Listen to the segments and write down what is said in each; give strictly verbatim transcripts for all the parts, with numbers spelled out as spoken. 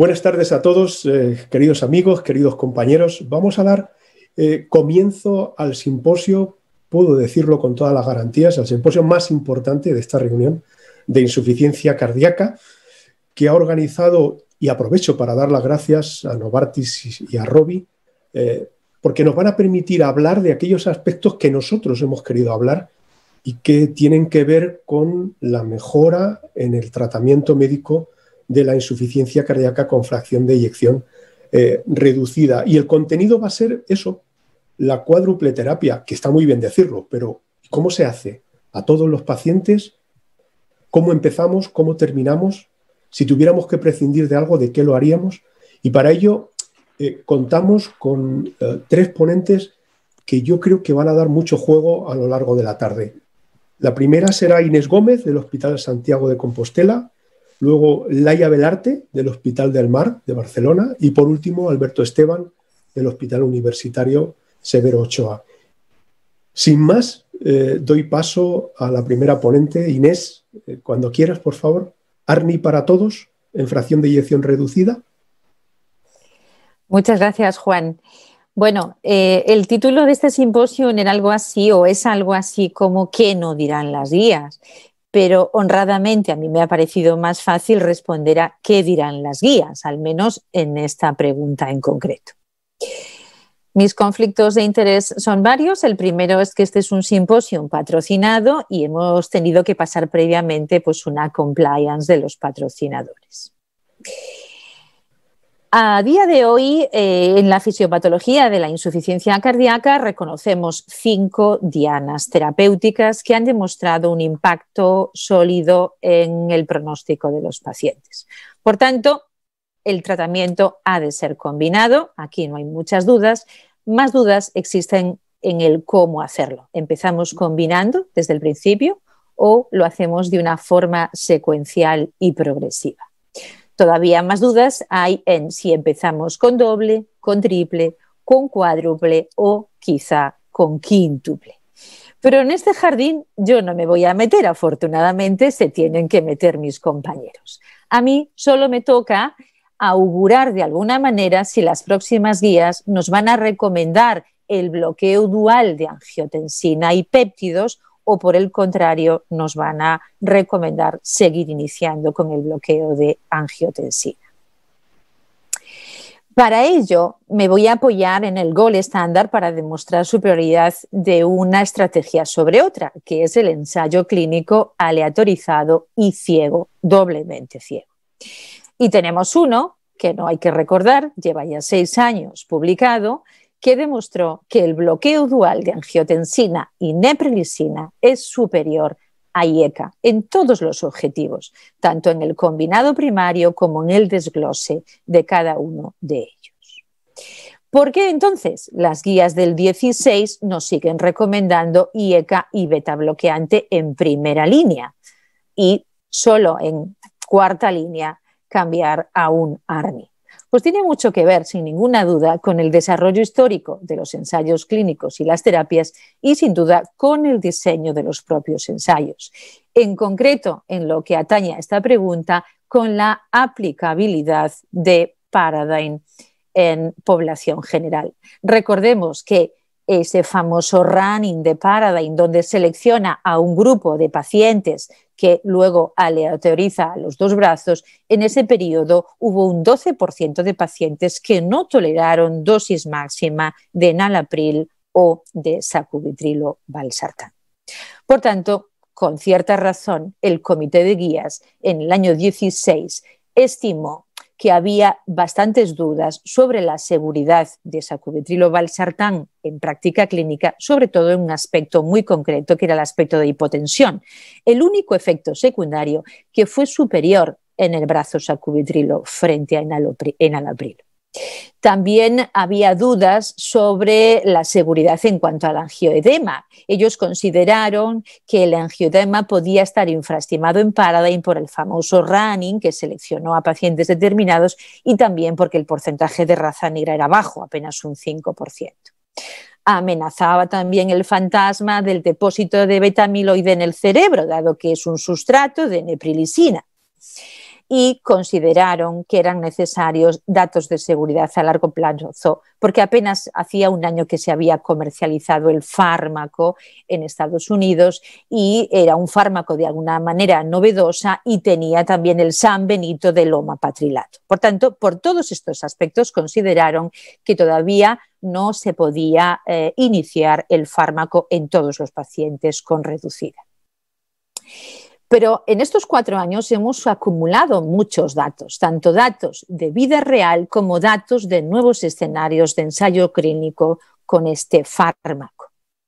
Buenas tardes a todos, eh, queridos amigos, queridos compañeros. Vamos a dar eh, comienzo al simposio, puedo decirlo con todas las garantías, al simposio más importante de esta reunión de insuficiencia cardíaca, que ha organizado, y aprovecho para dar las gracias a Novartis y a Rovi, eh, porque nos van a permitir hablar de aquellos aspectos que nosotros hemos querido hablar y que tienen que ver con la mejora en el tratamiento médico de la insuficiencia cardíaca con fracción de eyección eh, reducida. Y el contenido va a ser eso, la cuádruple terapia, que está muy bien decirlo, pero ¿cómo se hace? ¿A todos los pacientes? ¿Cómo empezamos? ¿Cómo terminamos? Si tuviéramos que prescindir de algo, ¿de qué lo haríamos? Y para ello eh, contamos con eh, tres ponentes que yo creo que van a dar mucho juego a lo largo de la tarde. La primera será Inés Gómez, del Hospital Santiago de Compostela, luego Laia Belarte, del Hospital del Mar de Barcelona, y por último Alberto Esteban, del Hospital Universitario Severo Ochoa. Sin más, eh, doy paso a la primera ponente. Inés, eh, cuando quieras, por favor. ARNI para todos, en fracción de eyección reducida. Muchas gracias, Juan. Bueno, eh, el título de este simposio era algo así, o es algo así como ¿qué no dirán las guías? Pero honradamente a mí me ha parecido más fácil responder a ¿qué dirán las guías? Al menos en esta pregunta en concreto. Mis conflictos de interés son varios. El primero es que este es un simposio patrocinado y hemos tenido que pasar previamente pues, una compliance de los patrocinadores. A día de hoy, eh, en la fisiopatología de la insuficiencia cardíaca reconocemos cinco dianas terapéuticas que han demostrado un impacto sólido en el pronóstico de los pacientes. Por tanto, el tratamiento ha de ser combinado, aquí no hay muchas dudas, más dudas existen en el cómo hacerlo. ¿Empezamos combinando desde el principio o lo hacemos de una forma secuencial y progresiva? Todavía más dudas hay en si empezamos con doble, con triple, con cuádruple o quizá con quíntuple. Pero en este jardín yo no me voy a meter, afortunadamente se tienen que meter mis compañeros. A mí solo me toca augurar de alguna manera si las próximas guías nos van a recomendar el bloqueo dual de angiotensina y péptidos o por el contrario nos van a recomendar seguir iniciando con el bloqueo de angiotensina. Para ello me voy a apoyar en el gol estándar para demostrar superioridad de una estrategia sobre otra, que es el ensayo clínico aleatorizado y ciego, doblemente ciego. Y tenemos uno, que no hay que recordar, lleva ya seis años publicado, que demostró que el bloqueo dual de angiotensina y neprilisina es superior a I E C A en todos los objetivos, tanto en el combinado primario como en el desglose de cada uno de ellos. ¿Por qué entonces las guías del dieciséis nos siguen recomendando I E C A y beta bloqueante en primera línea y solo en cuarta línea cambiar a un ARNI? Pues tiene mucho que ver, sin ninguna duda, con el desarrollo histórico de los ensayos clínicos y las terapias y, sin duda, con el diseño de los propios ensayos. En concreto, en lo que atañe a esta pregunta, con la aplicabilidad de Paradigm en población general. Recordemos que ese famoso running de Paradigm, donde selecciona a un grupo de pacientes que luego aleatoriza a los dos brazos, en ese periodo hubo un doce por ciento de pacientes que no toleraron dosis máxima de enalapril o de sacubitrilo valsartán. Por tanto, con cierta razón, el comité de guías en el año dieciséis estimó que había bastantes dudas sobre la seguridad de sacubitrilo valsartán en práctica clínica, sobre todo en un aspecto muy concreto, que era el aspecto de hipotensión. El único efecto secundario que fue superior en el brazo sacubitrilo frente a enalapril. También había dudas sobre la seguridad en cuanto al angioedema. Ellos consideraron que el angioedema podía estar infraestimado en Paradigm por el famoso running que seleccionó a pacientes determinados y también porque el porcentaje de raza negra era bajo, apenas un cinco por ciento. Amenazaba también el fantasma del depósito de beta amiloide en el cerebro, dado que es un sustrato de neprilisina. y consideraron que eran necesarios datos de seguridad a largo plazo, porque apenas hacía un año que se había comercializado el fármaco en Estados Unidos y era un fármaco de alguna manera novedosa y tenía también el San Benito del omapatrilato. Por tanto, por todos estos aspectos consideraron que todavía no se podía eh, iniciar el fármaco en todos los pacientes con reducida. Pero en estos cuatro años hemos acumulado muchos datos, tanto datos de vida real como datos de nuevos escenarios de ensayo clínico con este fármaco.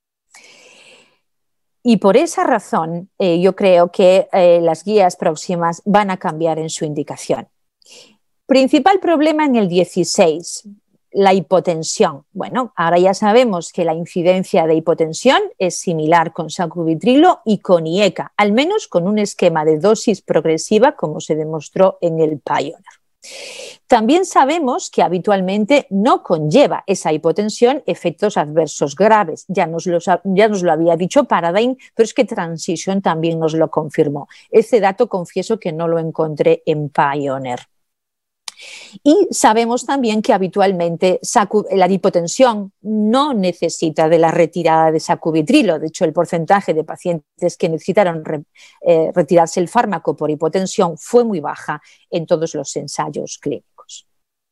Y por esa razón eh, yo creo que eh, las guías próximas van a cambiar en su indicación. Principal problema en el dieciséis. La hipotensión. Bueno, ahora ya sabemos que la incidencia de hipotensión es similar con sacubitrilo y con I E C A, al menos con un esquema de dosis progresiva como se demostró en el Pioneer. También sabemos que habitualmente no conlleva esa hipotensión efectos adversos graves. Ya nos, los, ya nos lo había dicho Paradigm, pero es que Transition también nos lo confirmó. Ese dato confieso que no lo encontré en Pioneer. Y sabemos también que habitualmente la hipotensión no necesita de la retirada de sacubitrilo. De hecho, el porcentaje de pacientes que necesitaron re, eh, retirarse el fármaco por hipotensión fue muy baja en todos los ensayos clínicos.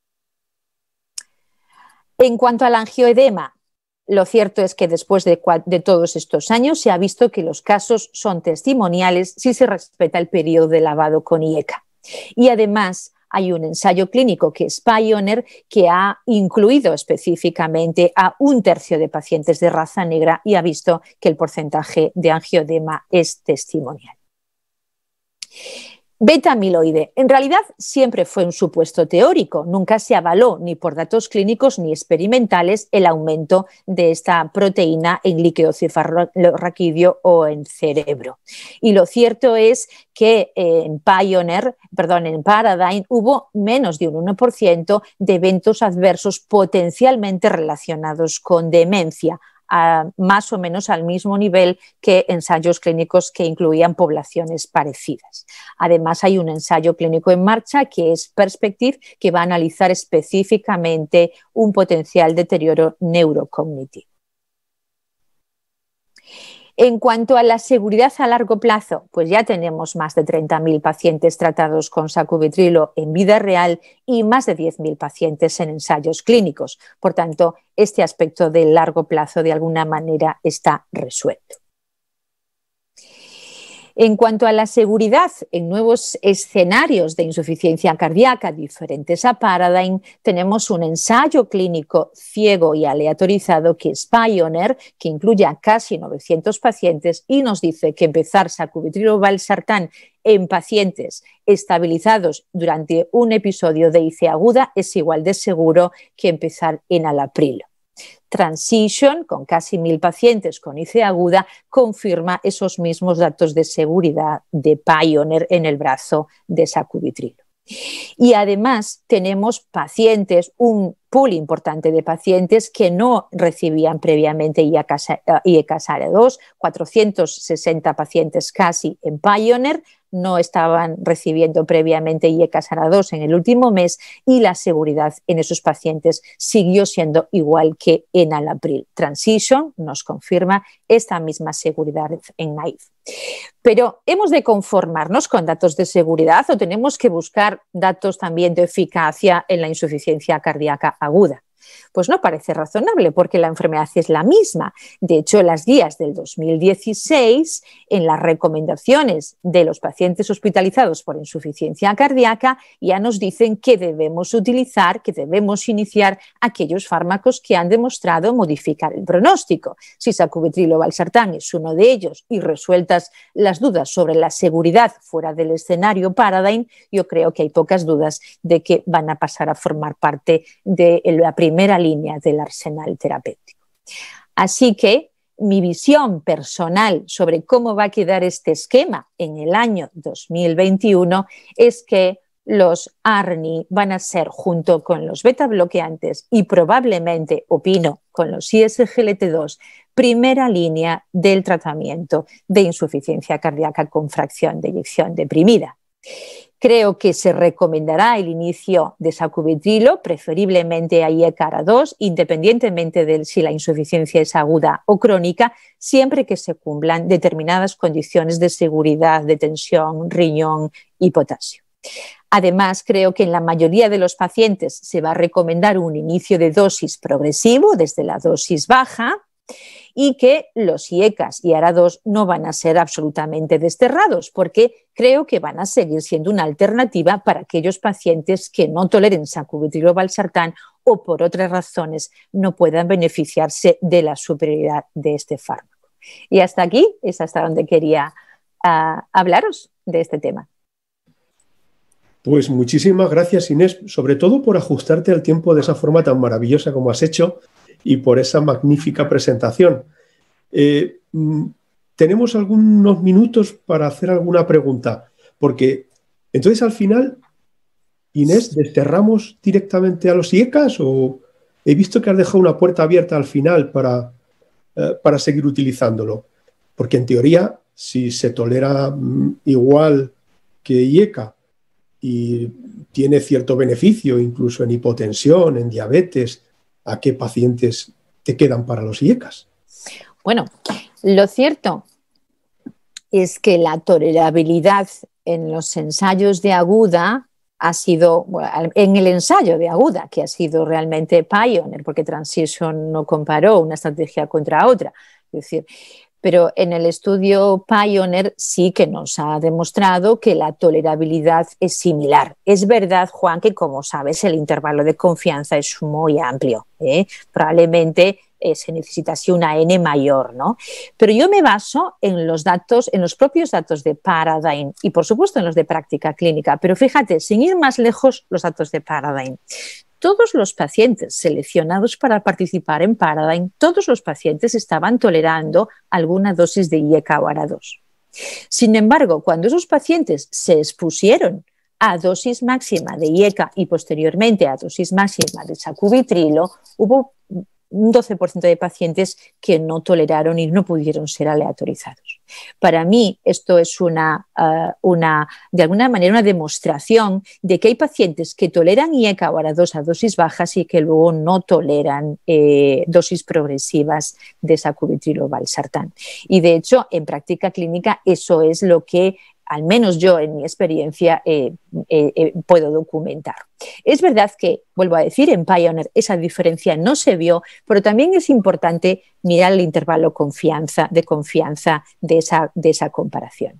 En cuanto al angioedema, lo cierto es que después de, de todos estos años se ha visto que los casos son testimoniales si se respeta el periodo de lavado con I E C A. Y además, hay un ensayo clínico que es Pioneer que ha incluido específicamente a un tercio de pacientes de raza negra y ha visto que el porcentaje de angioedema es testimonial. Beta amiloide. En realidad siempre fue un supuesto teórico, nunca se avaló ni por datos clínicos ni experimentales el aumento de esta proteína en líquido cefalorraquídeo o en cerebro. Y lo cierto es que en Pioneer, perdón, en Paradigm hubo menos de un uno por ciento de eventos adversos potencialmente relacionados con demencia, a más o menos al mismo nivel que ensayos clínicos que incluían poblaciones parecidas. Además, hay un ensayo clínico en marcha que es Perspective, que va a analizar específicamente un potencial deterioro neurocognitivo. En cuanto a la seguridad a largo plazo, pues ya tenemos más de treinta mil pacientes tratados con sacubitrilo en vida real y más de diez mil pacientes en ensayos clínicos. Por tanto, este aspecto del largo plazo de alguna manera está resuelto. En cuanto a la seguridad en nuevos escenarios de insuficiencia cardíaca diferentes a Paradigm, tenemos un ensayo clínico ciego y aleatorizado que es Pioneer, que incluye a casi novecientos pacientes y nos dice que empezar sacubitrilo valsartán en pacientes estabilizados durante un episodio de I C aguda es igual de seguro que empezar enalaprilo. Transition, con casi mil pacientes con I C aguda, confirma esos mismos datos de seguridad de Pioneer en el brazo de sacubitrilo. Y además tenemos pacientes, un pool importante de pacientes que no recibían previamente I E C A S A R E dos, cuatrocientos sesenta pacientes casi en Pioneer, no estaban recibiendo previamente I E C A S A R E dos en el último mes y la seguridad en esos pacientes siguió siendo igual que en enalapril. Transition nos confirma esta misma seguridad en naive. Pero ¿hemos de conformarnos con datos de seguridad o tenemos que buscar datos también de eficacia en la insuficiencia cardíaca aguda? Pues no parece razonable porque la enfermedad es la misma. De hecho, las guías del dos mil dieciséis, en las recomendaciones de los pacientes hospitalizados por insuficiencia cardíaca, ya nos dicen que debemos utilizar, que debemos iniciar aquellos fármacos que han demostrado modificar el pronóstico. Si sacubitrilo valsartán es uno de ellos y resueltas las dudas sobre la seguridad fuera del escenario Paradigm, yo creo que hay pocas dudas de que van a pasar a formar parte de la primera línea del arsenal terapéutico. Así que mi visión personal sobre cómo va a quedar este esquema en el año dos mil veintiuno es que los A R N I van a ser, junto con los beta bloqueantes y probablemente, opino, con los I S G L T dos, primera línea del tratamiento de insuficiencia cardíaca con fracción de eyección deprimida. Creo que se recomendará el inicio de sacubitrilo, preferiblemente a I E C A A R A dos, independientemente de si la insuficiencia es aguda o crónica, siempre que se cumplan determinadas condiciones de seguridad, de tensión, riñón y potasio. Además, creo que en la mayoría de los pacientes se va a recomendar un inicio de dosis progresivo desde la dosis baja y que los I E C A S y A R A dos no van a ser absolutamente desterrados, porque creo que van a seguir siendo una alternativa para aquellos pacientes que no toleren sacubitrilo valsartán o por otras razones no puedan beneficiarse de la superioridad de este fármaco. Y hasta aquí es hasta donde quería uh, hablaros de este tema. Pues muchísimas gracias, Inés, sobre todo por ajustarte al tiempo de esa forma tan maravillosa como has hecho y por esa magnífica presentación. Eh, tenemos algunos minutos para hacer alguna pregunta, porque entonces al final, Inés, ¿desterramos directamente a los I E C A S o he visto que has dejado una puerta abierta al final para, eh, para seguir utilizándolo? Porque en teoría, si se tolera mm, igual que I E C A y tiene cierto beneficio incluso en hipotensión, en diabetes, ¿a qué pacientes te quedan para los I E C A S? Bueno, lo cierto es que la tolerabilidad en los ensayos de aguda ha sido, bueno, en el ensayo de aguda, que ha sido realmente pioneer, porque Transition no comparó una estrategia contra otra, es decir, pero en el estudio Pioneer sí que nos ha demostrado que la tolerabilidad es similar. Es verdad, Juan, que como sabes el intervalo de confianza es muy amplio, ¿eh? Probablemente eh, se necesitase una N mayor, ¿no? Pero yo me baso en los datos, en los propios datos de Paradigm y por supuesto en los de práctica clínica, pero fíjate, sin ir más lejos, los datos de Paradigm. Todos los pacientes seleccionados para participar en Paradigm, todos los pacientes estaban tolerando alguna dosis de I E C A o A R A dos. Sin embargo, cuando esos pacientes se expusieron a dosis máxima de I E C A y posteriormente a dosis máxima de sacubitrilo, hubo un doce por ciento de pacientes que no toleraron y no pudieron ser aleatorizados. Para mí esto es una, uh, una, de alguna manera una demostración de que hay pacientes que toleran I E C A o A R A dos a dosis bajas y que luego no toleran eh, dosis progresivas de sacubitrilo valsartán. Y de hecho, en práctica clínica eso es lo que al menos yo en mi experiencia eh, eh, eh, puedo documentar. Es verdad que, vuelvo a decir, en Pioneer esa diferencia no se vio, pero también es importante mirar el intervalo confianza, de confianza de esa, de esa comparación.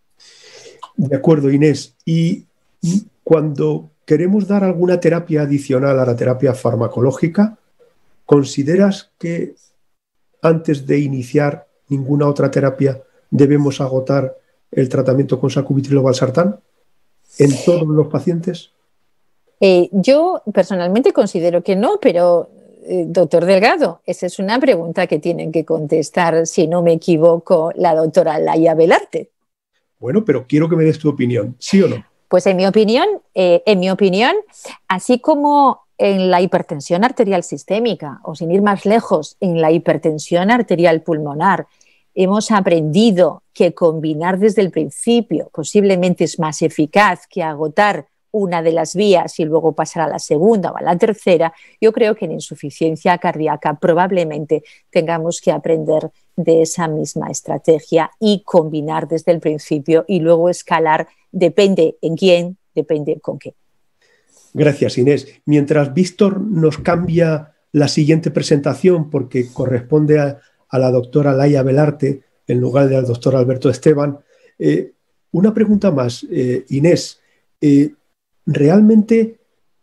De acuerdo, Inés. Y cuando queremos dar alguna terapia adicional a la terapia farmacológica, ¿consideras que antes de iniciar ninguna otra terapia debemos agotar el tratamiento con sacubitrilo valsartán en todos los pacientes? Eh, yo personalmente considero que no, pero eh, doctor Delgado, esa es una pregunta que tienen que contestar, si no me equivoco, la doctora Laia Velarte. Bueno, pero quiero que me des tu opinión, ¿sí o no? Pues en mi opinión, eh, en mi opinión, así como en la hipertensión arterial sistémica, o sin ir más lejos, en la hipertensión arterial pulmonar, hemos aprendido que combinar desde el principio posiblemente es más eficaz que agotar una de las vías y luego pasar a la segunda o a la tercera. Yo creo que en insuficiencia cardíaca probablemente tengamos que aprender de esa misma estrategia y combinar desde el principio y luego escalar, depende en quién, depende con qué. Gracias, Inés. Mientras Víctor nos cambia la siguiente presentación porque corresponde a a la doctora Laia Velarte en lugar del doctor Alberto Esteban. Eh, una pregunta más, eh, Inés. Eh, ¿Realmente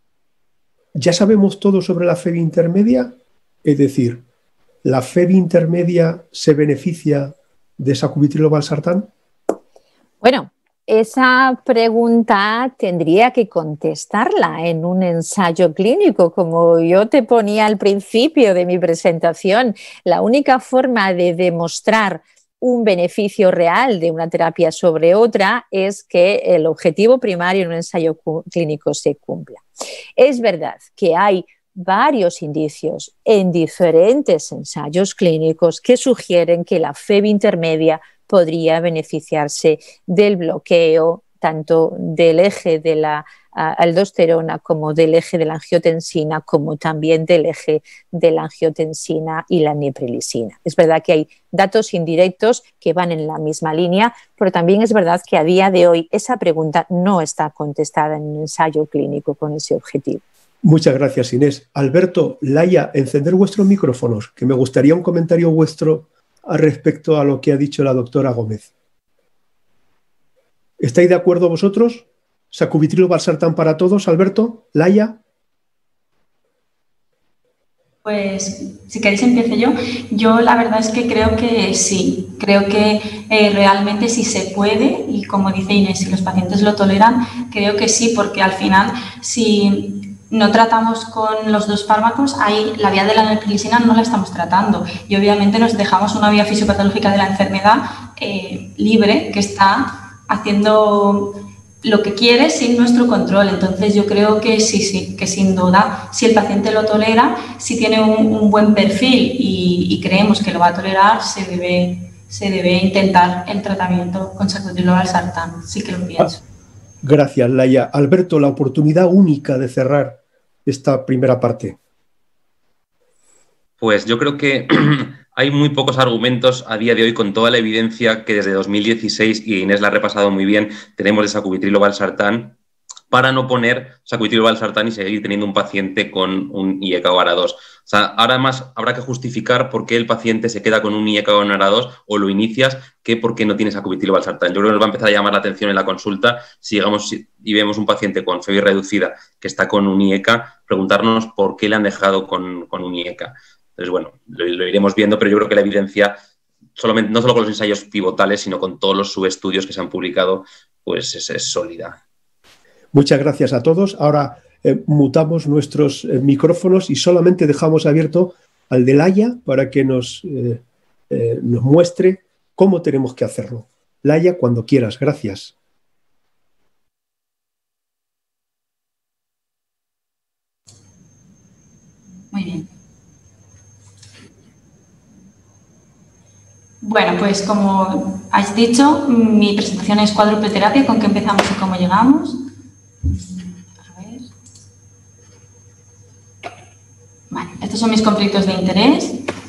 ya sabemos todo sobre la F E B intermedia? Es decir, ¿la F E B intermedia se beneficia de sacubitrilo valsartán? Bueno, esa pregunta tendría que contestarla en un ensayo clínico, como yo te ponía al principio de mi presentación. La única forma de demostrar un beneficio real de una terapia sobre otra es que el objetivo primario en un ensayo clínico se cumpla. Es verdad que hay varios indicios en diferentes ensayos clínicos que sugieren que la F E B intermedia podría beneficiarse del bloqueo tanto del eje de la aldosterona como del eje de la angiotensina, como también del eje de la angiotensina y la neprilisina. Es verdad que hay datos indirectos que van en la misma línea, pero también es verdad que a día de hoy esa pregunta no está contestada en un ensayo clínico con ese objetivo. Muchas gracias, Inés. Alberto, Laia, encender vuestros micrófonos, que me gustaría un comentario vuestro al respecto a lo que ha dicho la doctora Gómez. ¿Estáis de acuerdo vosotros? ¿Sacubitril valsartán para todos, Alberto? ¿Laia? Pues, si queréis empiezo yo. Yo la verdad es que creo que sí. Creo que eh, realmente sí se puede y, como dice Inés, si los pacientes lo toleran, creo que sí, porque al final, si no tratamos con los dos fármacos, ahí la vía de la neprilisina no la estamos tratando y obviamente nos dejamos una vía fisiopatológica de la enfermedad eh, libre que está haciendo lo que quiere sin nuestro control. Entonces yo creo que sí, sí, que sin duda, si el paciente lo tolera, si tiene un, un buen perfil y, y creemos que lo va a tolerar, se debe, se debe intentar el tratamiento con sacubitril valsartán. Sí que lo pienso. Gracias, Laia. Alberto, la oportunidad única de cerrar esta primera parte. Pues yo creo que hay muy pocos argumentos a día de hoy, con toda la evidencia que desde dos mil dieciséis, y Inés la ha repasado muy bien, tenemos de sacubitril valsartán, para no poner sacubitril valsartán y seguir teniendo un paciente con un I E C A o ARA dos. O sea, ahora más habrá que justificar por qué el paciente se queda con un I E C A o un ARA dos o lo inicias, que por qué no tiene sacubitril valsartán. Yo creo que nos va a empezar a llamar la atención en la consulta si llegamos y vemos un paciente con fiebre reducida que está con un I E C A, preguntarnos por qué le han dejado con, con un I E C A. Entonces, bueno, lo, lo iremos viendo, pero yo creo que la evidencia, solamente, no solo con los ensayos pivotales, sino con todos los subestudios que se han publicado, pues es, es sólida. Muchas gracias a todos. Ahora eh, mutamos nuestros eh, micrófonos y solamente dejamos abierto al de Laia para que nos, eh, eh, nos muestre cómo tenemos que hacerlo. Laia, cuando quieras. Gracias. Muy bien. Bueno, pues como has dicho, mi presentación es cuádruple terapia, con qué empezamos y cómo llegamos. A ver. Vale, estos son mis conflictos de interés.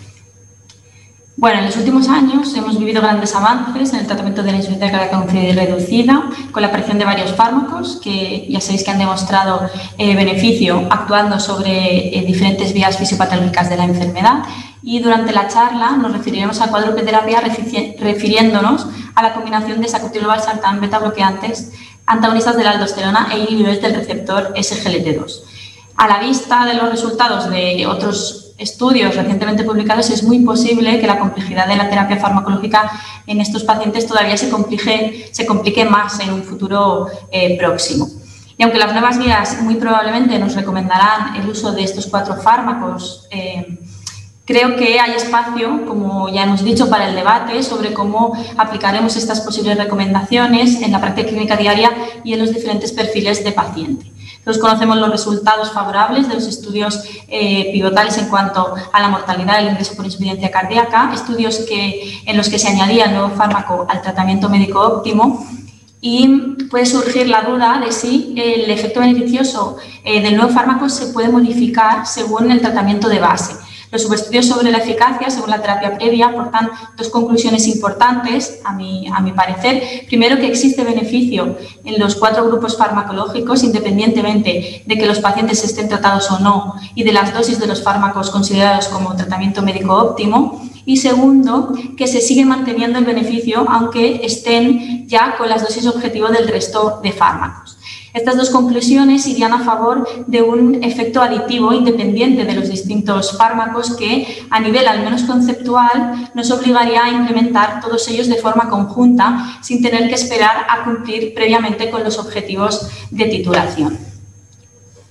Bueno, en los últimos años hemos vivido grandes avances en el tratamiento de la insuficiencia cardíaca aguda y reducida, con la aparición de varios fármacos que ya sabéis que han demostrado eh, beneficio actuando sobre eh, diferentes vías fisiopatológicas de la enfermedad. Y durante la charla nos referiremos a cuádruple terapia refiriéndonos a la combinación de sacubitril valsartán, beta bloqueantes, antagonistas de la aldosterona e inhibidores del receptor S G L T dos. A la vista de los resultados de otros estudios recientemente publicados, es muy posible que la complejidad de la terapia farmacológica en estos pacientes todavía se complique, se complique más en un futuro eh, próximo. Y aunque las nuevas guías muy probablemente nos recomendarán el uso de estos cuatro fármacos, eh, creo que hay espacio, como ya hemos dicho, para el debate sobre cómo aplicaremos estas posibles recomendaciones en la práctica clínica diaria y en los diferentes perfiles de paciente. Todos conocemos los resultados favorables de los estudios eh, pivotales en cuanto a la mortalidad del ingreso por insuficiencia cardíaca, estudios que, en los que se añadía el nuevo fármaco al tratamiento médico óptimo. Y puede surgir la duda de si el efecto beneficioso eh, del nuevo fármaco se puede modificar según el tratamiento de base. Los subestudios sobre la eficacia, según la terapia previa, aportan dos conclusiones importantes, a mi, a mi parecer. Primero, que existe beneficio en los cuatro grupos farmacológicos, independientemente de que los pacientes estén tratados o no, y de las dosis de los fármacos considerados como tratamiento médico óptimo. Y segundo, que se sigue manteniendo el beneficio, aunque estén ya con las dosis objetivo del resto de fármacos. Estas dos conclusiones irían a favor de un efecto aditivo independiente de los distintos fármacos que, a nivel al menos conceptual, nos obligaría a implementar todos ellos de forma conjunta sin tener que esperar a cumplir previamente con los objetivos de titulación.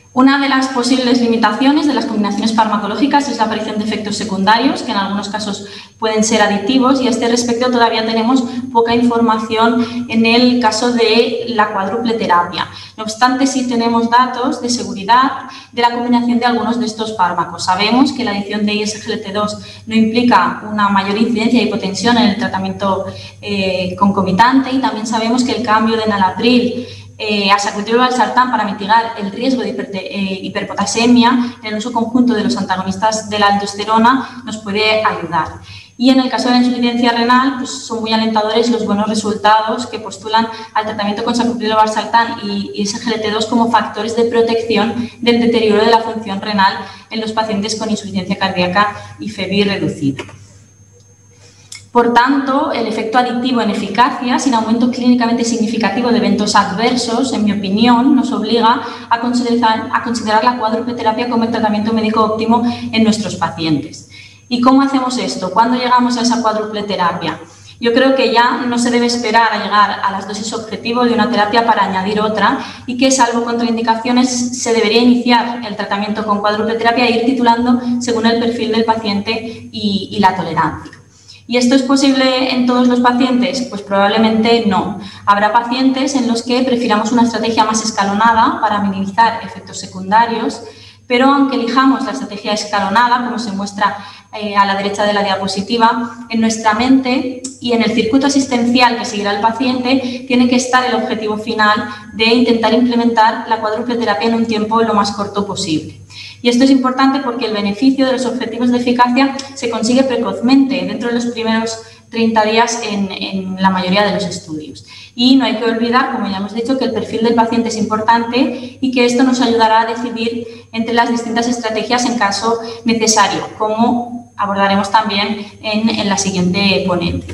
Una de las posibles limitaciones de las combinaciones farmacológicas es la aparición de efectos secundarios, que en algunos casos pueden ser aditivos, y a este respecto todavía tenemos poca información en el caso de la cuádruple terapia. No obstante, sí tenemos datos de seguridad de la combinación de algunos de estos fármacos. Sabemos que la adición de I S G L T dos no implica una mayor incidencia de hipotensión en el tratamiento eh, concomitante, y también sabemos que el cambio de enalapril Eh, a sacubitril valsartán para mitigar el riesgo de hiper, eh, hiperpotasemia en el uso conjunto de los antagonistas de la aldosterona nos puede ayudar. Y en el caso de la insuficiencia renal, pues son muy alentadores los buenos resultados que postulan al tratamiento con sacubitril valsartán y I S G L T dos como factores de protección del deterioro de la función renal en los pacientes con insuficiencia cardíaca y F E B I reducida. Por tanto, el efecto aditivo en eficacia, sin aumento clínicamente significativo de eventos adversos, en mi opinión, nos obliga a considerar, a considerar la cuádruple terapia como el tratamiento médico óptimo en nuestros pacientes. ¿Y cómo hacemos esto? ¿Cuándo llegamos a esa cuádruple terapia? Yo creo que ya no se debe esperar a llegar a las dosis objetivo de una terapia para añadir otra, y que, salvo contraindicaciones, se debería iniciar el tratamiento con cuádruple terapia e ir titulando según el perfil del paciente y, y la tolerancia. ¿Y esto es posible en todos los pacientes? Pues probablemente no. Habrá pacientes en los que prefiramos una estrategia más escalonada para minimizar efectos secundarios, pero aunque elijamos la estrategia escalonada, como se muestra eh, a la derecha de la diapositiva, en nuestra mente y en el circuito asistencial que seguirá el paciente tiene que estar el objetivo final de intentar implementar la cuádruple terapia en un tiempo lo más corto posible. Y esto es importante porque el beneficio de los objetivos de eficacia se consigue precozmente, dentro de los primeros treinta días en, en la mayoría de los estudios. Y no hay que olvidar, como ya hemos dicho, que el perfil del paciente es importante y que esto nos ayudará a decidir entre las distintas estrategias en caso necesario, como abordaremos también en, en la siguiente ponencia.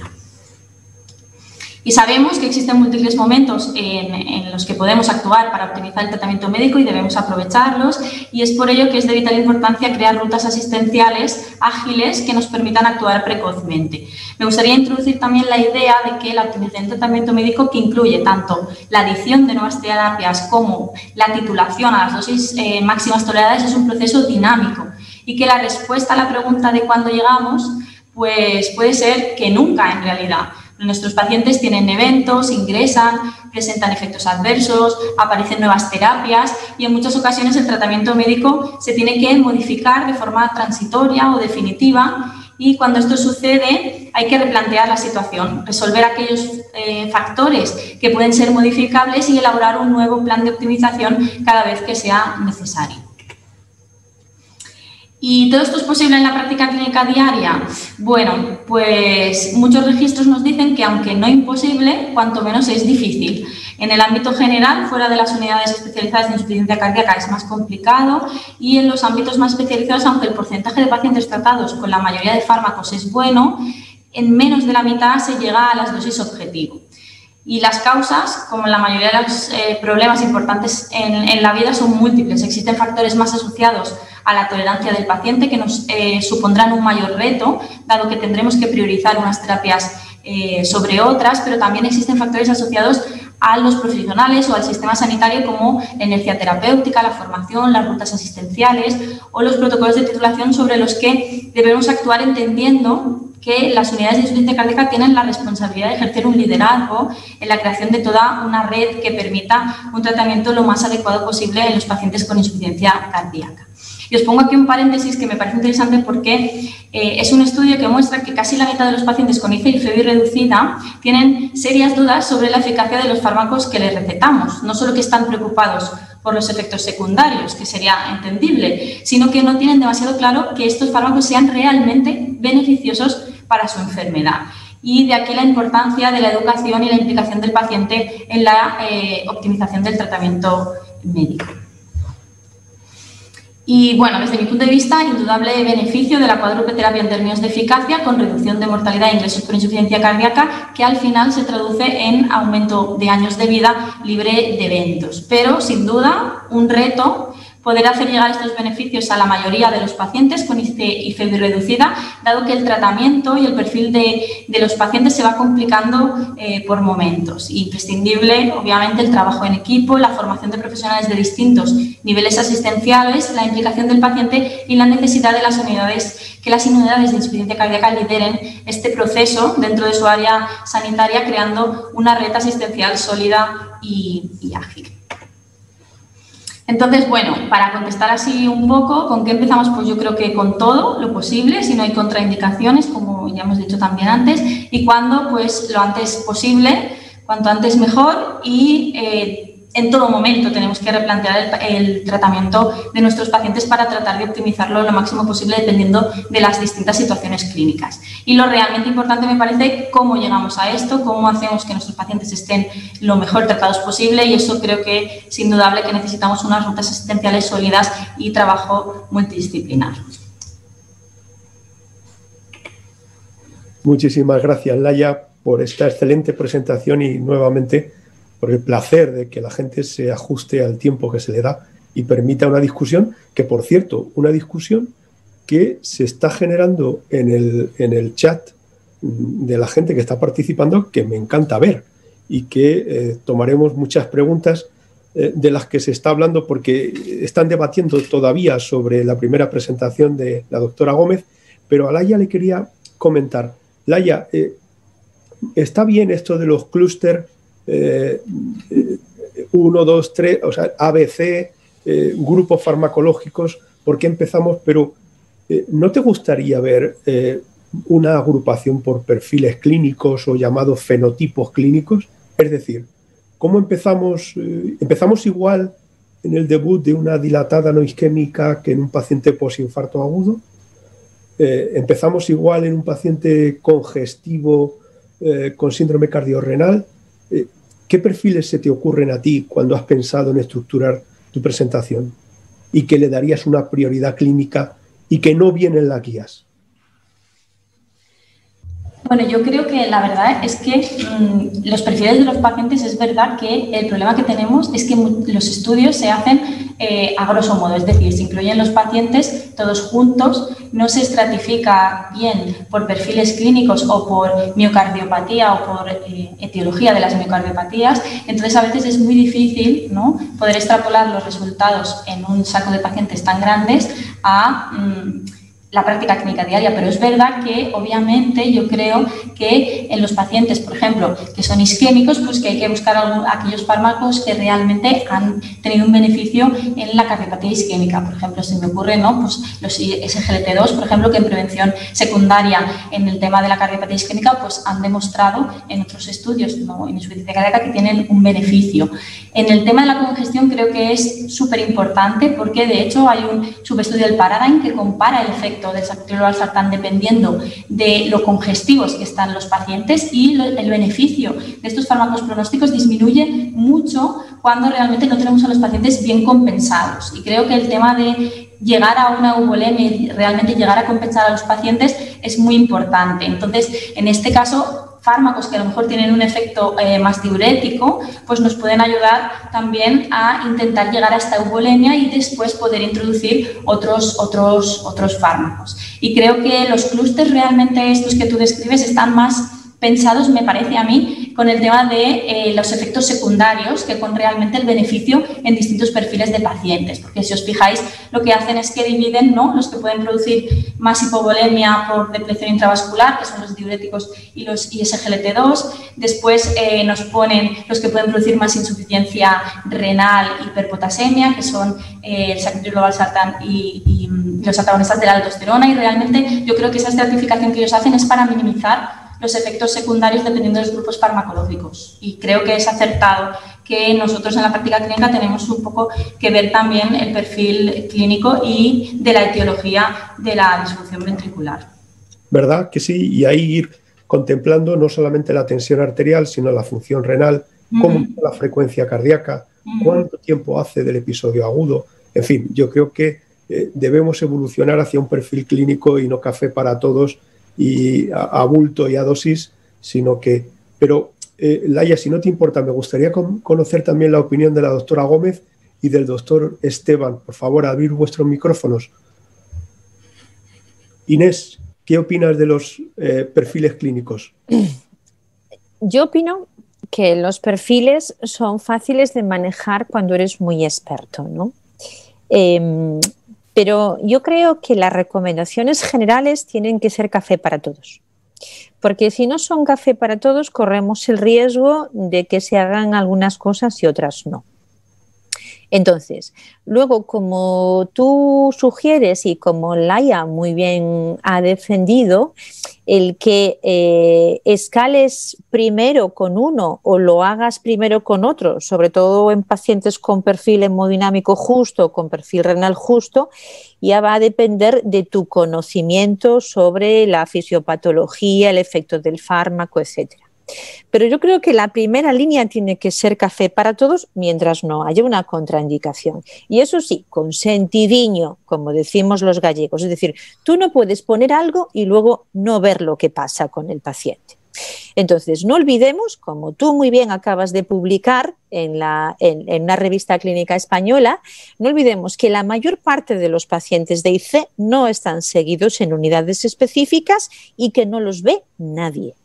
Y sabemos que existen múltiples momentos en, en los que podemos actuar para optimizar el tratamiento médico y debemos aprovecharlos, y es por ello que es de vital importancia crear rutas asistenciales ágiles que nos permitan actuar precozmente. Me gustaría introducir también la idea de que la optimización del tratamiento médico, que incluye tanto la adición de nuevas terapias como la titulación a las dosis eh, máximas toleradas, es un proceso dinámico, y que la respuesta a la pregunta de cuándo llegamos pues puede ser que nunca, en realidad. Nuestros pacientes tienen eventos, ingresan, presentan efectos adversos, aparecen nuevas terapias, y en muchas ocasiones el tratamiento médico se tiene que modificar de forma transitoria o definitiva, y cuando esto sucede hay que replantear la situación, resolver aquellos eh, factores que pueden ser modificables y elaborar un nuevo plan de optimización cada vez que sea necesario. ¿Y todo esto es posible en la práctica clínica diaria? Bueno, pues muchos registros nos dicen que, aunque no imposible, cuanto menos es difícil. En el ámbito general, fuera de las unidades especializadas de insuficiencia cardíaca, es más complicado, y en los ámbitos más especializados, aunque el porcentaje de pacientes tratados con la mayoría de fármacos es bueno, en menos de la mitad se llega a las dosis objetivo. Y las causas, como en la mayoría de los eh, problemas importantes en, en la vida, son múltiples. Existen factores más asociados a la tolerancia del paciente que nos eh, supondrán un mayor reto, dado que tendremos que priorizar unas terapias eh, sobre otras, pero también existen factores asociados a los profesionales o al sistema sanitario, como la inercia terapéutica, la formación, las rutas asistenciales o los protocolos de titulación, sobre los que debemos actuar entendiendo que las unidades de insuficiencia cardíaca tienen la responsabilidad de ejercer un liderazgo en la creación de toda una red que permita un tratamiento lo más adecuado posible en los pacientes con insuficiencia cardíaca. Y os pongo aquí un paréntesis que me parece interesante, porque eh, es un estudio que muestra que casi la mitad de los pacientes con I C E y F E B I reducida tienen serias dudas sobre la eficacia de los fármacos que les recetamos. No solo que están preocupados por los efectos secundarios, que sería entendible, sino que no tienen demasiado claro que estos fármacos sean realmente beneficiosos para su enfermedad. Y de aquí la importancia de la educación y la implicación del paciente en la eh, optimización del tratamiento médico. Y bueno, desde mi punto de vista, indudable beneficio de la cuádruple terapia en términos de eficacia, con reducción de mortalidad e ingresos por insuficiencia cardíaca, que al final se traduce en aumento de años de vida libre de eventos. Pero, sin duda, un reto poder hacer llegar estos beneficios a la mayoría de los pacientes con I F E B reducida, dado que el tratamiento y el perfil de, de los pacientes se va complicando eh, por momentos. Imprescindible, obviamente, el trabajo en equipo, la formación de profesionales de distintos niveles asistenciales, la implicación del paciente y la necesidad de las unidades, que las unidades de insuficiencia cardíaca lideren este proceso dentro de su área sanitaria, creando una red asistencial sólida y, y ágil. Entonces, bueno, para contestar así un poco, ¿con qué empezamos? Pues yo creo que con todo lo posible, si no hay contraindicaciones, como ya hemos dicho también antes, y cuando, pues lo antes posible, cuanto antes mejor, y eh, en todo momento tenemos que replantear el, el tratamiento de nuestros pacientes para tratar de optimizarlo lo máximo posible dependiendo de las distintas situaciones clínicas. Y lo realmente importante me parece cómo llegamos a esto, cómo hacemos que nuestros pacientes estén lo mejor tratados posible, y eso creo que es indudable que necesitamos unas rutas asistenciales sólidas y trabajo multidisciplinar. Muchísimas gracias, Laia, por esta excelente presentación y nuevamente por el placer de que la gente se ajuste al tiempo que se le da y permita una discusión, que por cierto, una discusión que se está generando en el, en el chat de la gente que está participando, que me encanta ver, y que eh, tomaremos muchas preguntas eh, de las que se está hablando, porque están debatiendo todavía sobre la primera presentación de la doctora Gómez, pero a Laia le quería comentar. Laia, eh, ¿está bien esto de los clúster Eh, uno, dos, tres, o sea, A B C, eh, grupos farmacológicos? ¿Por qué empezamos? Pero eh, ¿no te gustaría ver eh, una agrupación por perfiles clínicos o llamados fenotipos clínicos? Es decir, ¿cómo empezamos? Eh, ¿Empezamos igual en el debut de una dilatada no isquémica que en un paciente posinfarto agudo? Eh, ¿Empezamos igual en un paciente congestivo eh, con síndrome cardiorrenal? ¿Qué perfiles se te ocurren a ti cuando has pensado en estructurar tu presentación y que le darías una prioridad clínica y que no vienen las guías? Bueno, yo creo que la verdad es que mmm, los perfiles de los pacientes, es verdad que el problema que tenemos es que los estudios se hacen eh, a grosso modo, es decir, se incluyen los pacientes todos juntos, no se estratifica bien por perfiles clínicos o por miocardiopatía o por eh, etiología de las miocardiopatías, entonces a veces es muy difícil, ¿no?, poder extrapolar los resultados en un saco de pacientes tan grandes a mmm, la práctica clínica diaria, pero es verdad que obviamente yo creo que en los pacientes, por ejemplo, que son isquémicos, pues que hay que buscar algún, aquellos fármacos que realmente han tenido un beneficio en la cardiopatía isquémica. Por ejemplo, se me ocurre, ¿no?, pues los S G L T dos, por ejemplo, que en prevención secundaria en el tema de la cardiopatía isquémica, pues han demostrado en otros estudios, ¿no?, en insuficiencia cardíaca, que tienen un beneficio. En el tema de la congestión creo que es súper importante, porque de hecho hay un subestudio del Paradigm que compara el efecto del sacubitril/valsartán dependiendo de lo congestivos que están los pacientes, y lo, el beneficio de estos fármacos pronósticos disminuye mucho cuando realmente no tenemos a los pacientes bien compensados. Y creo que el tema de llegar a una euvolemia y realmente llegar a compensar a los pacientes es muy importante. Entonces, en este caso, fármacos que a lo mejor tienen un efecto eh, más diurético, pues nos pueden ayudar también a intentar llegar a esta euvolemia y después poder introducir otros, otros, otros fármacos. Y creo que los clústeres realmente estos que tú describes están más pensados, me parece a mí, con el tema de eh, los efectos secundarios que con realmente el beneficio en distintos perfiles de pacientes. Porque si os fijáis, lo que hacen es que dividen, ¿no?, los que pueden producir más hipovolemia por depleción intravascular, que son los diuréticos y los I S G L T dos. Después eh, nos ponen los que pueden producir más insuficiencia renal, hiperpotasemia, que son eh, el sacubitril/valsartán y, y los antagonistas de la aldosterona. Y realmente yo creo que esa estratificación que ellos hacen es para minimizar los efectos secundarios dependiendo de los grupos farmacológicos, y creo que es acertado que nosotros en la práctica clínica tenemos un poco que ver también el perfil clínico y de la etiología de la disfunción ventricular. ¿Verdad que sí? Y ahí ir contemplando no solamente la tensión arterial, sino la función renal, uh-huh. cómo está la frecuencia cardíaca, uh-huh. cuánto tiempo hace del episodio agudo. En fin, yo creo que eh, debemos evolucionar hacia un perfil clínico y no café para todos y a, a bulto y a dosis, sino que... Pero, eh, Laia, si no te importa, me gustaría con, conocer también la opinión de la doctora Gómez y del doctor Esteban. Por favor, abrir vuestros micrófonos. Inés, ¿qué opinas de los eh, perfiles clínicos? Yo opino que los perfiles son fáciles de manejar cuando eres muy experto, ¿no? Eh, pero yo creo que las recomendaciones generales tienen que ser café para todos. Porque si no son café para todos, corremos el riesgo de que se hagan algunas cosas y otras no. Entonces, luego, como tú sugieres y como Laia muy bien ha defendido, el que eh, escales primero con uno o lo hagas primero con otro, sobre todo en pacientes con perfil hemodinámico justo, con perfil renal justo, ya va a depender de tu conocimiento sobre la fisiopatología, el efecto del fármaco, etcétera. Pero yo creo que la primera línea tiene que ser café para todos mientras no haya una contraindicación. Y eso sí, con sentidiño, como decimos los gallegos. Es decir, tú no puedes poner algo y luego no ver lo que pasa con el paciente. Entonces, no olvidemos, como tú muy bien acabas de publicar en, la, en, en una revista clínica española, no olvidemos que la mayor parte de los pacientes de I C no están seguidos en unidades específicas y que no los ve nadie.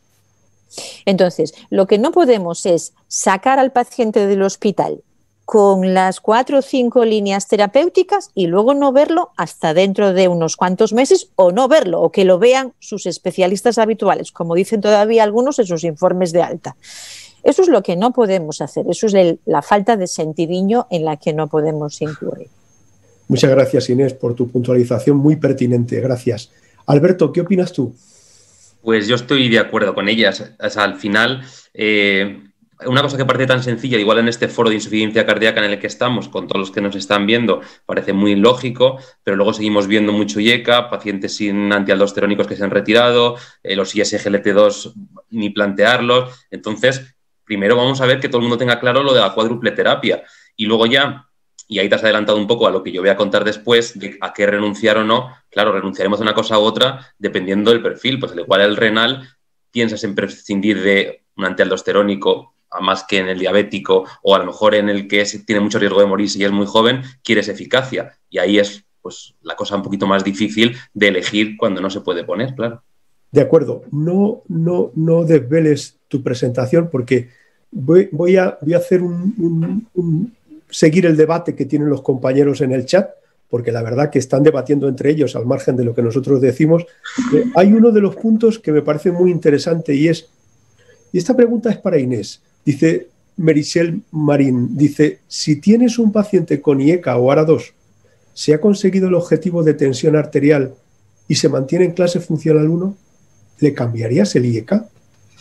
Entonces, lo que no podemos es sacar al paciente del hospital con las cuatro o cinco líneas terapéuticas y luego no verlo hasta dentro de unos cuantos meses, o no verlo, o que lo vean sus especialistas habituales, como dicen todavía algunos en sus informes de alta. Eso es lo que no podemos hacer, eso es el, la falta de sentidiño en la que no podemos incurrir. Muchas gracias, Inés, por tu puntualización muy pertinente. Gracias. Alberto, ¿qué opinas tú? Pues yo estoy de acuerdo con ellas. O sea, al final, eh, una cosa que parece tan sencilla, igual en este foro de insuficiencia cardíaca en el que estamos, con todos los que nos están viendo, parece muy lógico, pero luego seguimos viendo mucho I E C A, pacientes sin antialdosterónicos que se han retirado, eh, los I S G L T dos ni plantearlos. Entonces, primero vamos a ver que todo el mundo tenga claro lo de la cuádruple terapia y luego ya... Y ahí te has adelantado un poco a lo que yo voy a contar después, de a qué renunciar o no. Claro, renunciaremos a una cosa u otra dependiendo del perfil. Pues al igual el renal, piensas en prescindir de un antialdosterónico a más que en el diabético, o a lo mejor en el que es, tiene mucho riesgo de morirse y es muy joven, quieres eficacia. Y ahí es pues la cosa un poquito más difícil de elegir cuando no se puede poner, claro. De acuerdo. No, no, no desveles tu presentación porque voy, voy, a, voy a hacer un... un, un seguir el debate que tienen los compañeros en el chat, porque la verdad que están debatiendo entre ellos al margen de lo que nosotros decimos. Eh, hay uno de los puntos que me parece muy interesante y es, y esta pregunta es para Inés, dice Merichel Marín, dice, si tienes un paciente con I E C A o A R A dos, ¿se ha conseguido el objetivo de tensión arterial y se mantiene en clase funcional uno? ¿Le cambiarías el I E C A?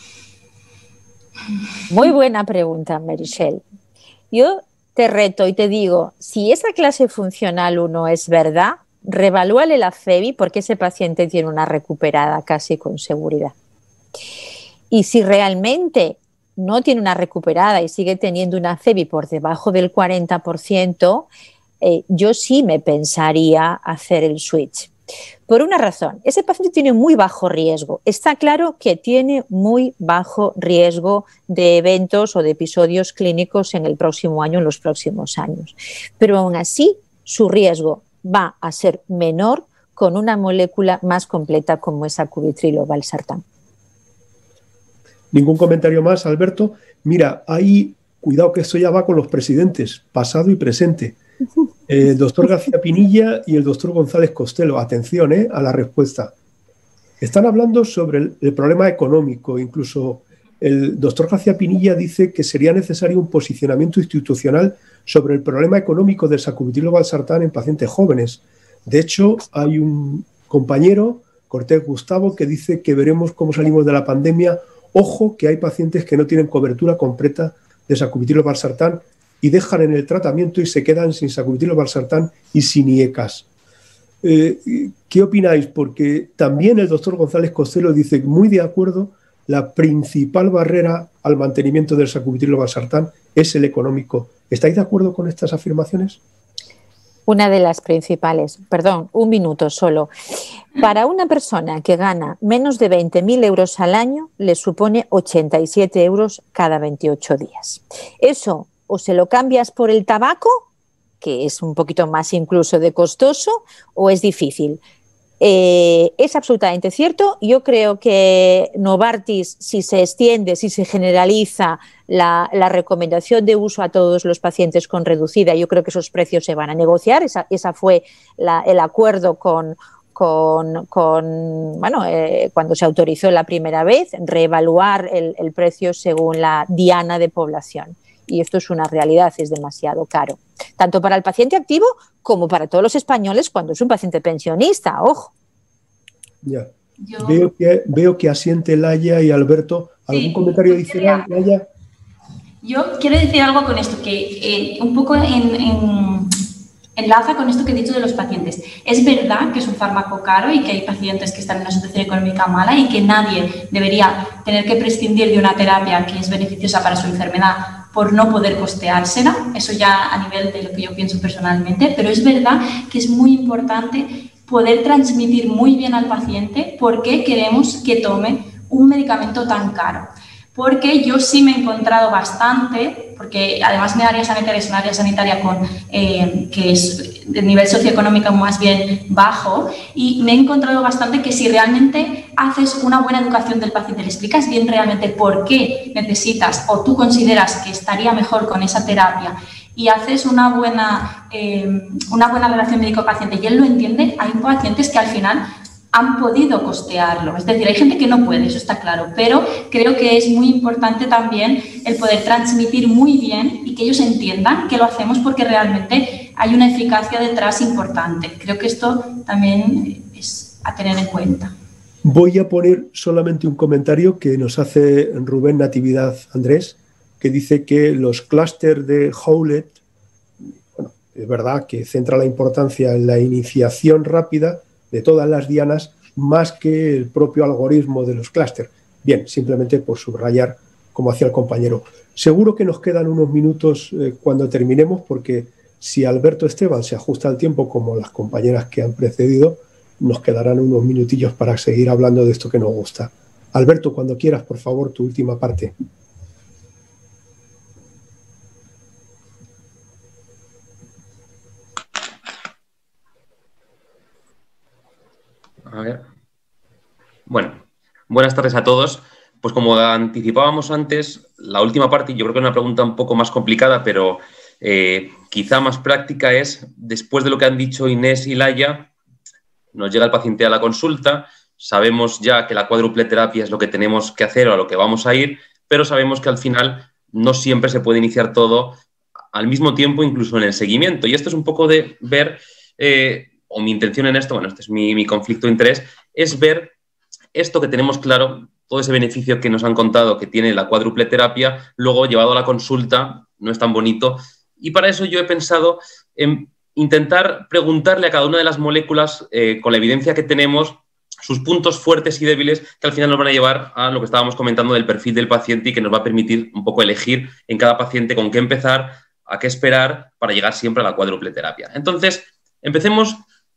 Muy buena pregunta, Merichel. Yo te reto y te digo, si esa clase funcional uno es verdad, revalúale la FEBI porque ese paciente tiene una recuperada casi con seguridad. Y si realmente no tiene una recuperada y sigue teniendo una FEBI por debajo del cuarenta por ciento, eh, yo sí me pensaría hacer el switch. Por una razón, ese paciente tiene muy bajo riesgo. Está claro que tiene muy bajo riesgo de eventos o de episodios clínicos en el próximo año, en los próximos años. Pero aún así, su riesgo va a ser menor con una molécula más completa como es sacubitrilo valsartán. ¿Ningún comentario más, Alberto? Mira, ahí, cuidado que esto ya va con los presidentes, pasado y presente. El doctor García Pinilla y el doctor González Costello, atención ¿eh? a la respuesta. Están hablando sobre el, el problema económico, incluso el doctor García Pinilla dice que sería necesario un posicionamiento institucional sobre el problema económico del sacubitrilo valsartán en pacientes jóvenes. De hecho, hay un compañero, Cortés Gustavo, que dice que veremos cómo salimos de la pandemia. Ojo que hay pacientes que no tienen cobertura completa de sacubitrilo valsartán y dejan en el tratamiento y se quedan sin sacubitrilo valsartán y sin I E C As. Eh, ¿Qué opináis? Porque también el doctor González Costello dice, muy de acuerdo, la principal barrera al mantenimiento del sacubitrilo valsartán es el económico. ¿Estáis de acuerdo con estas afirmaciones? Una de las principales, perdón, un minuto solo. Para una persona que gana menos de veinte mil euros al año, le supone ochenta y siete euros cada veintiocho días. Eso o se lo cambias por el tabaco que es un poquito más incluso de costoso, o es difícil? Eh, es absolutamente cierto. Yo creo que Novartis, si se extiende, si se generaliza la, la recomendación de uso a todos los pacientes con reducida, yo creo que esos precios se van a negociar. Esa, esa fue la, el acuerdo con, con, con bueno, eh, cuando se autorizó la primera vez, reevaluar el, el precio según la diana de población. Y esto es una realidad, es demasiado caro, tanto para el paciente activo como para todos los españoles cuando es un paciente pensionista, ojo. Ya. Yo... Veo, que, veo que asiente Laia y Alberto. ¿Algún sí, comentario adicional, Laia? Yo quiero decir algo con esto, que eh, un poco en, en, enlaza con esto que he dicho de los pacientes. Es verdad que es un fármaco caro y que hay pacientes que están en una situación económica mala y que nadie debería tener que prescindir de una terapia que es beneficiosa para su enfermedad por no poder costeársela, eso ya a nivel de lo que yo pienso personalmente, pero es verdad que es muy importante poder transmitir muy bien al paciente por qué queremos que tome un medicamento tan caro. Porque yo sí me he encontrado bastante, porque además mi área sanitaria es un área sanitaria con, eh, que es de nivel socioeconómico más bien bajo, y me he encontrado bastante que si realmente haces una buena educación del paciente, le explicas bien realmente por qué necesitas o tú consideras que estaría mejor con esa terapia y haces una buena, eh, una buena relación médico-paciente y él lo entiende, hay pacientes que al final han podido costearlo. Es decir, hay gente que no puede, eso está claro, pero creo que es muy importante también el poder transmitir muy bien y que ellos entiendan que lo hacemos porque realmente hay una eficacia detrás importante. Creo que esto también es a tener en cuenta. Voy a poner solamente un comentario que nos hace Rubén Natividad Andrés, que dice que los clústeres de Howlett, bueno, es verdad que centra la importancia en la iniciación rápida de todas las dianas más que el propio algoritmo de los clústeres. Bien, simplemente por subrayar, como hacía el compañero. Seguro que nos quedan unos minutos eh, cuando terminemos, porque si Alberto Esteban se ajusta al tiempo como las compañeras que han precedido, nos quedarán unos minutillos para seguir hablando de esto que nos gusta. Alberto, cuando quieras, por favor, tu última parte. A ver. Bueno, buenas tardes a todos. Pues como anticipábamos antes, la última parte, yo creo que es una pregunta un poco más complicada, pero eh, quizá más práctica es, después de lo que han dicho Inés y Laia, nos llega el paciente a la consulta, sabemos ya que la cuádruple terapia es lo que tenemos que hacer o a lo que vamos a ir, pero sabemos que al final no siempre se puede iniciar todo al mismo tiempo, incluso en el seguimiento. Y esto es un poco de ver... Eh, o mi intención en esto, bueno, este es mi, mi conflicto de interés, es ver esto que tenemos claro, todo ese beneficio que nos han contado que tiene la cuádruple terapia, luego llevado a la consulta, no es tan bonito. Y para eso yo he pensado en intentar preguntarle a cada una de las moléculas, eh, con la evidencia que tenemos, sus puntos fuertes y débiles, que al final nos van a llevar a lo que estábamos comentando del perfil del paciente y que nos va a permitir un poco elegir en cada paciente con qué empezar, a qué esperar para llegar siempre a la cuádruple terapia. Entonces, empecemos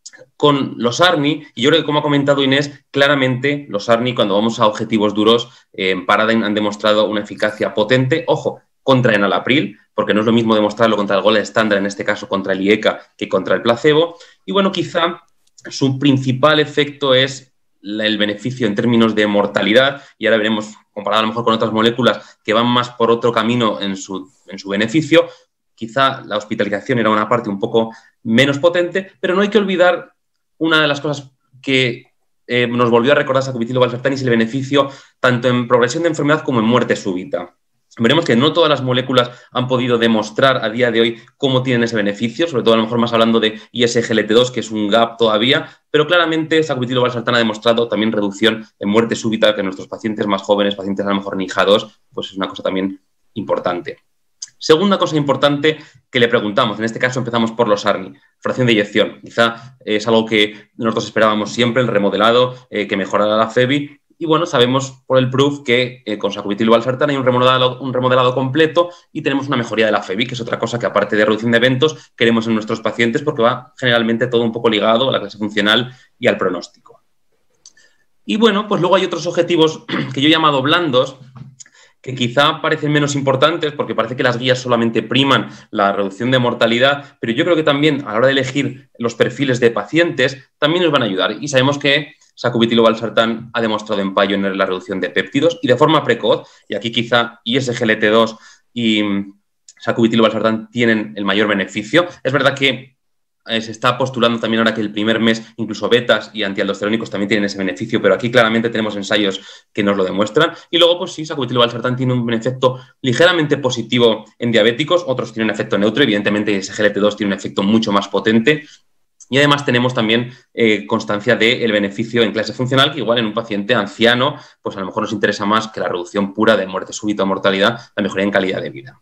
con los ARNI, y yo creo que, como ha comentado Inés, claramente los ARNI, cuando vamos a objetivos duros, eh, en Paradigm han demostrado una eficacia potente, ojo, contra enalapril, porque no es lo mismo demostrarlo contra el gold estándar, en este caso contra el I E C A, que contra el placebo, y bueno, quizá su principal efecto es la, el beneficio en términos de mortalidad, y ahora veremos, comparado a lo mejor con otras moléculas que van más por otro camino en su, en su beneficio. Quizá la hospitalización era una parte un poco menos potente, pero no hay que olvidar una de las cosas que eh, nos volvió a recordar sacubitril/valsartán, y es el beneficio tanto en progresión de enfermedad como en muerte súbita. Veremos que no todas las moléculas han podido demostrar a día de hoy cómo tienen ese beneficio, sobre todo a lo mejor más hablando de I S G L T dos, que es un gap todavía, pero claramente sacubitril/valsartán ha demostrado también reducción en muerte súbita, que en nuestros pacientes más jóvenes, pacientes a lo mejor N I H A dos, pues es una cosa también importante. Segunda cosa importante que le preguntamos, en este caso empezamos por los ARNI, fracción de eyección. Quizá es algo que nosotros esperábamos siempre, el remodelado, eh, que mejorara la FEBI. Y bueno, sabemos por el proof que eh, con sacubitril/valsartán hay un remodelado, un remodelado completo y tenemos una mejoría de la FEBI, que es otra cosa que, aparte de reducción de eventos, queremos en nuestros pacientes, porque va generalmente todo un poco ligado a la clase funcional y al pronóstico. Y bueno, pues luego hay otros objetivos que yo he llamado blandos, que quizá parecen menos importantes porque parece que las guías solamente priman la reducción de mortalidad, pero yo creo que también a la hora de elegir los perfiles de pacientes también nos van a ayudar. Y sabemos que sacubitril/valsartán ha demostrado empallo en la reducción de péptidos y de forma precoz, y aquí quizá I S G L T dos y sacubitril/valsartán tienen el mayor beneficio. Es verdad que eh, se está postulando también ahora que el primer mes incluso betas y antialdosterónicos también tienen ese beneficio, pero aquí claramente tenemos ensayos que nos lo demuestran. Y luego, pues sí, sacubitril/valsartán tiene un efecto ligeramente positivo en diabéticos, otros tienen un efecto neutro, evidentemente I S G L T dos tiene un efecto mucho más potente. Y además tenemos también eh, constancia del beneficio en clase funcional, que igual en un paciente anciano, pues a lo mejor nos interesa más que la reducción pura de muerte súbita o mortalidad, la mejoría en calidad de vida.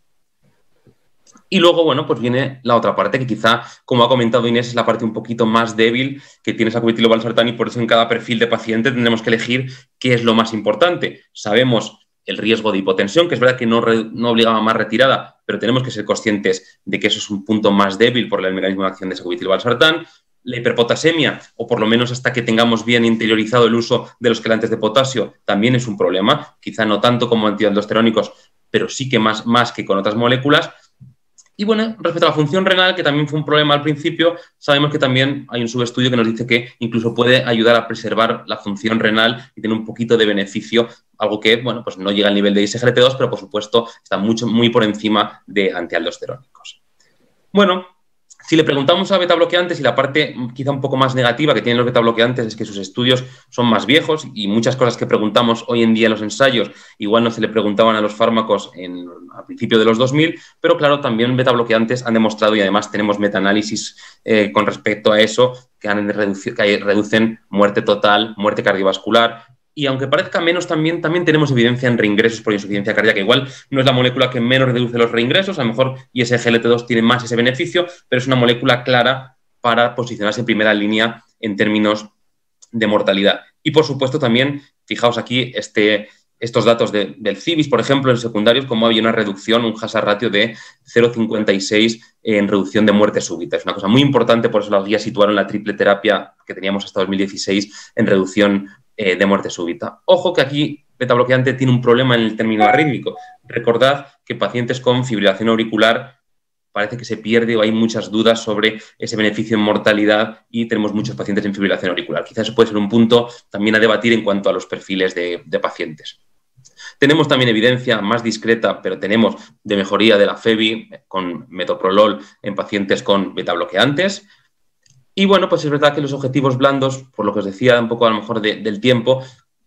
Y luego, bueno, pues viene la otra parte, que quizá, como ha comentado Inés, es la parte un poquito más débil que tiene sacubitril/valsartán, y por eso en cada perfil de paciente tendremos que elegir qué es lo más importante. Sabemos el riesgo de hipotensión, que es verdad que no, re, no obligaba a más retirada, pero tenemos que ser conscientes de que eso es un punto más débil por el mecanismo de acción de sacubitril/valsartán. La hiperpotasemia, o por lo menos hasta que tengamos bien interiorizado el uso de los quelantes de potasio, también es un problema, quizá no tanto como antialdosterónicos, pero sí que más, más que con otras moléculas. Y bueno, respecto a la función renal, que también fue un problema al principio, sabemos que también hay un subestudio que nos dice que incluso puede ayudar a preservar la función renal y tener un poquito de beneficio, algo que, bueno, pues no llega al nivel de I S G L T dos, pero por supuesto está mucho, muy por encima de antialdosterónicos. Bueno, si le preguntamos a betabloqueantes, y la parte quizá un poco más negativa que tienen los betabloqueantes es que sus estudios son más viejos y muchas cosas que preguntamos hoy en día en los ensayos igual no se le preguntaban a los fármacos en, a principios de los dos mil, pero claro, también betabloqueantes han demostrado, y además tenemos metaanálisis eh, con respecto a eso, que, han reducido, que reducen muerte total, muerte cardiovascular. Y aunque parezca menos, también, también tenemos evidencia en reingresos por insuficiencia cardíaca. Igual no es la molécula que menos reduce los reingresos, a lo mejor I S G L T dos tiene más ese beneficio, pero es una molécula clara para posicionarse en primera línea en términos de mortalidad. Y por supuesto también, fijaos aquí, este, estos datos de, del CIBIS, por ejemplo, en secundarios, como había una reducción, un hazard ratio de cero coma cincuenta y seis en reducción de muerte súbita. Es una cosa muy importante, por eso las guías situaron la triple terapia que teníamos hasta dos mil dieciséis en reducción eh, de muerte súbita. Ojo que aquí betabloqueante tiene un problema en el término arrítmico. Recordad que pacientes con fibrilación auricular parece que se pierde o hay muchas dudas sobre ese beneficio en mortalidad y tenemos muchos pacientes en fibrilación auricular. Quizás eso puede ser un punto también a debatir en cuanto a los perfiles de, de pacientes. Tenemos también evidencia más discreta, pero tenemos de mejoría de la FEBI con metoprolol en pacientes con betabloqueantes. Y bueno, pues es verdad que los objetivos blandos, por lo que os decía un poco a lo mejor de, del tiempo,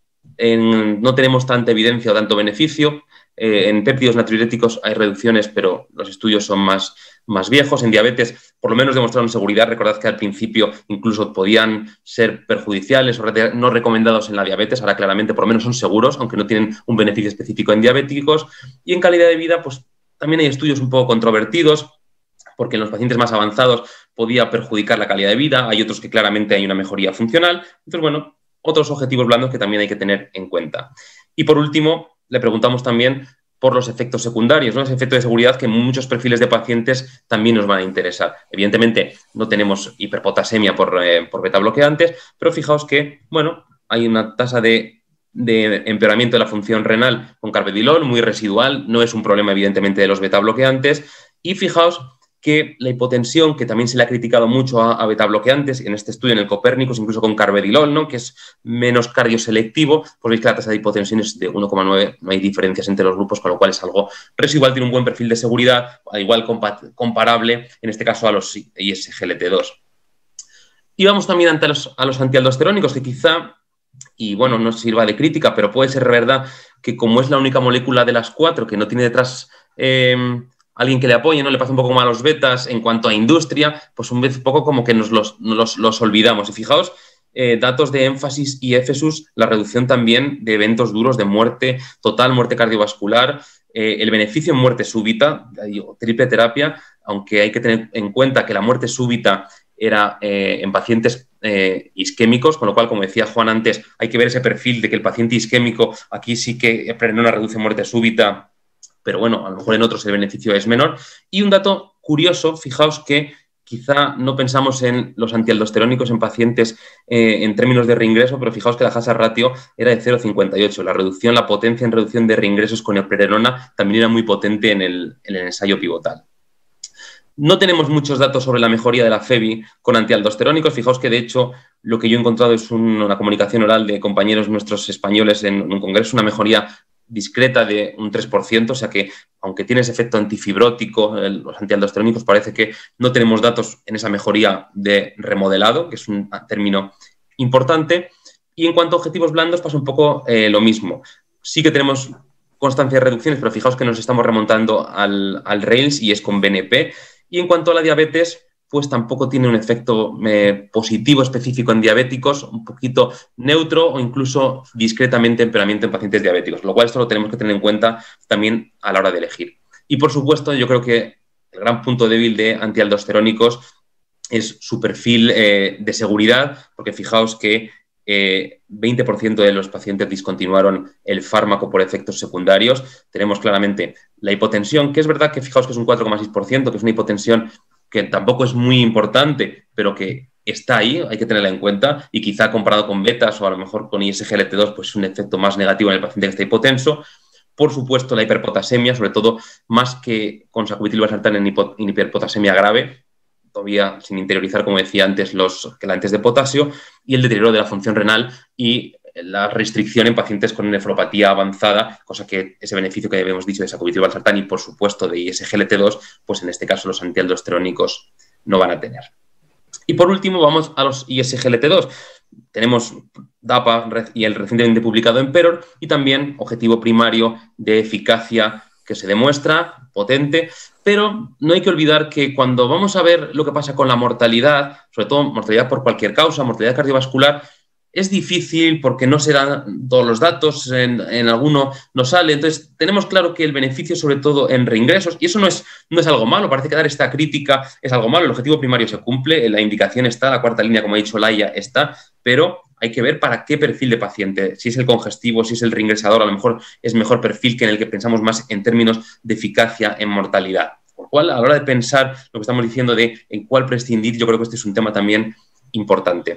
en, no tenemos tanta evidencia o tanto beneficio. Eh, en péptidos natriuréticos hay reducciones, pero los estudios son más, más viejos. En diabetes, por lo menos demostraron seguridad. Recordad que al principio incluso podían ser perjudiciales o no recomendados en la diabetes. Ahora claramente por lo menos son seguros, aunque no tienen un beneficio específico en diabéticos. Y en calidad de vida, pues también hay estudios un poco controvertidos, porque en los pacientes más avanzados podía perjudicar la calidad de vida. Hay otros que claramente hay una mejoría funcional. Entonces, bueno, otros objetivos blandos que también hay que tener en cuenta. Y por último, le preguntamos también por los efectos secundarios, ¿no? Ese efecto de seguridad que en muchos perfiles de pacientes también nos van a interesar. Evidentemente, no tenemos hiperpotasemia por, eh, por betabloqueantes, pero fijaos que, bueno, hay una tasa de, de empeoramiento de la función renal con carvedilol muy residual, no es un problema evidentemente de los betabloqueantes, y fijaos que la hipotensión, que también se le ha criticado mucho a, a betabloqueantes, en este estudio en el Copérnicus, incluso con carvedilol, ¿no? Que es menos cardioselectivo, pues veis que la tasa de hipotensión es de uno coma nueve, no hay diferencias entre los grupos, con lo cual es algo residual, tiene un buen perfil de seguridad, igual comparable, en este caso, a los I S G L T dos. Y vamos también ante los, a los antialdosterónicos, que quizá, y bueno, no sirva de crítica, pero puede ser verdad que como es la única molécula de las cuatro que no tiene detrás Eh, alguien que le apoye, ¿no? Le pasa un poco como a los betas en cuanto a industria, pues un poco como que nos los, los, los olvidamos. Y fijaos, eh, datos de énfasis y EFESUS, la reducción también de eventos duros de muerte total, muerte cardiovascular, eh, el beneficio en muerte súbita, digo, triple terapia, aunque hay que tener en cuenta que la muerte súbita era eh, en pacientes eh, isquémicos, con lo cual, como decía Juan antes, hay que ver ese perfil de que el paciente isquémico aquí sí que una reduce muerte súbita, pero bueno, a lo mejor en otros el beneficio es menor. Y un dato curioso, fijaos que quizá no pensamos en los antialdosterónicos en pacientes eh, en términos de reingreso, pero fijaos que la hazard ratio era de cero coma cincuenta y ocho. La reducción, la potencia en reducción de reingresos con eplerenona también era muy potente en el, en el ensayo pivotal. No tenemos muchos datos sobre la mejoría de la FEBI con antialdosterónicos. Fijaos que, de hecho, lo que yo he encontrado es un, una comunicación oral de compañeros nuestros españoles en un congreso, una mejoría discreta de un tres por ciento, o sea que, aunque tiene ese efecto antifibrótico, el, los antialdosterónicos, parece que no tenemos datos en esa mejoría de remodelado, que es un término importante. Y en cuanto a objetivos blandos pasa un poco eh, lo mismo. Sí que tenemos constancia de reducciones, pero fijaos que nos estamos remontando al, al Rails y es con B N P. Y en cuanto a la diabetes, pues tampoco tiene un efecto eh, positivo específico en diabéticos, un poquito neutro o incluso discretamente empeoramiento en pacientes diabéticos, lo cual esto lo tenemos que tener en cuenta también a la hora de elegir. Y por supuesto, yo creo que el gran punto débil de antialdosterónicos es su perfil eh, de seguridad, porque fijaos que eh, veinte por ciento de los pacientes discontinuaron el fármaco por efectos secundarios. Tenemos claramente la hipotensión, que es verdad que fijaos que es un cuatro coma seis por ciento, que es una hipotensión que tampoco es muy importante, pero que está ahí, hay que tenerla en cuenta, y quizá comparado con betas o a lo mejor con I S G L T dos, pues es un efecto más negativo en el paciente que está hipotenso. Por supuesto, la hiperpotasemia, sobre todo más que con sacubitril/valsartán en, hipo, en hiperpotasemia grave, todavía sin interiorizar, como decía antes, los quelantes de potasio, y el deterioro de la función renal y la restricción en pacientes con nefropatía avanzada, cosa que ese beneficio que habíamos dicho de sacubitril/valsartán y, por supuesto, de I S G L T dos, pues en este caso los antialdosterónicos no van a tener. Y por último, vamos a los I S G L T dos. Tenemos DAPA y el recientemente publicado Emperor, y también objetivo primario de eficacia que se demuestra, potente, pero no hay que olvidar que cuando vamos a ver lo que pasa con la mortalidad, sobre todo mortalidad por cualquier causa, mortalidad cardiovascular, es difícil porque no se dan todos los datos, en, en alguno no sale. Entonces, tenemos claro que el beneficio, sobre todo en reingresos, y eso no es, no es algo malo, parece que dar esta crítica es algo malo. El objetivo primario se cumple, la indicación está, la cuarta línea, como ha dicho Laia, está, pero hay que ver para qué perfil de paciente, si es el congestivo, si es el reingresador, a lo mejor es mejor perfil que en el que pensamos más en términos de eficacia en mortalidad. Por lo cual, a la hora de pensar lo que estamos diciendo de en cuál prescindir, yo creo que este es un tema también importante.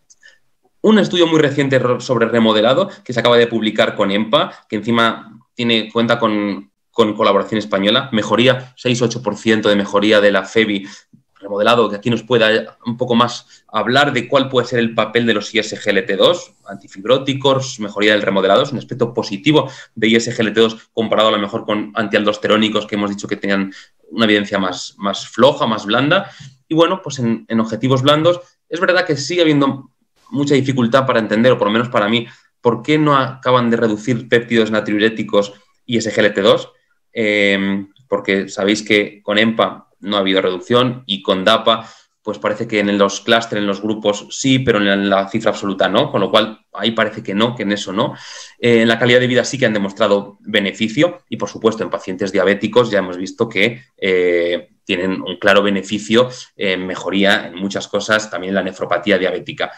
Un estudio muy reciente sobre remodelado que se acaba de publicar con EMPA, que encima tiene, cuenta con, con colaboración española, mejoría, seis a ocho por ciento de mejoría de la FEBI remodelado, que aquí nos pueda un poco más hablar de cuál puede ser el papel de los I S G L T dos, antifibróticos, mejoría del remodelado, es un aspecto positivo de I S G L T dos comparado a lo mejor con antialdosterónicos que hemos dicho que tenían una evidencia más, más floja, más blanda. Y bueno, pues en, en objetivos blandos es verdad que sigue habiendo mucha dificultad para entender, o por lo menos para mí, por qué no acaban de reducir péptidos natriuréticos I S G L T dos, eh, porque sabéis que con EMPA no ha habido reducción y con DAPA pues parece que en los clústeres, en los grupos sí, pero en la cifra absoluta no, con lo cual ahí parece que no, que en eso no. Eh, en la calidad de vida sí que han demostrado beneficio y, por supuesto, en pacientes diabéticos ya hemos visto que eh, tienen un claro beneficio en mejoría en muchas cosas, también en la nefropatía diabética.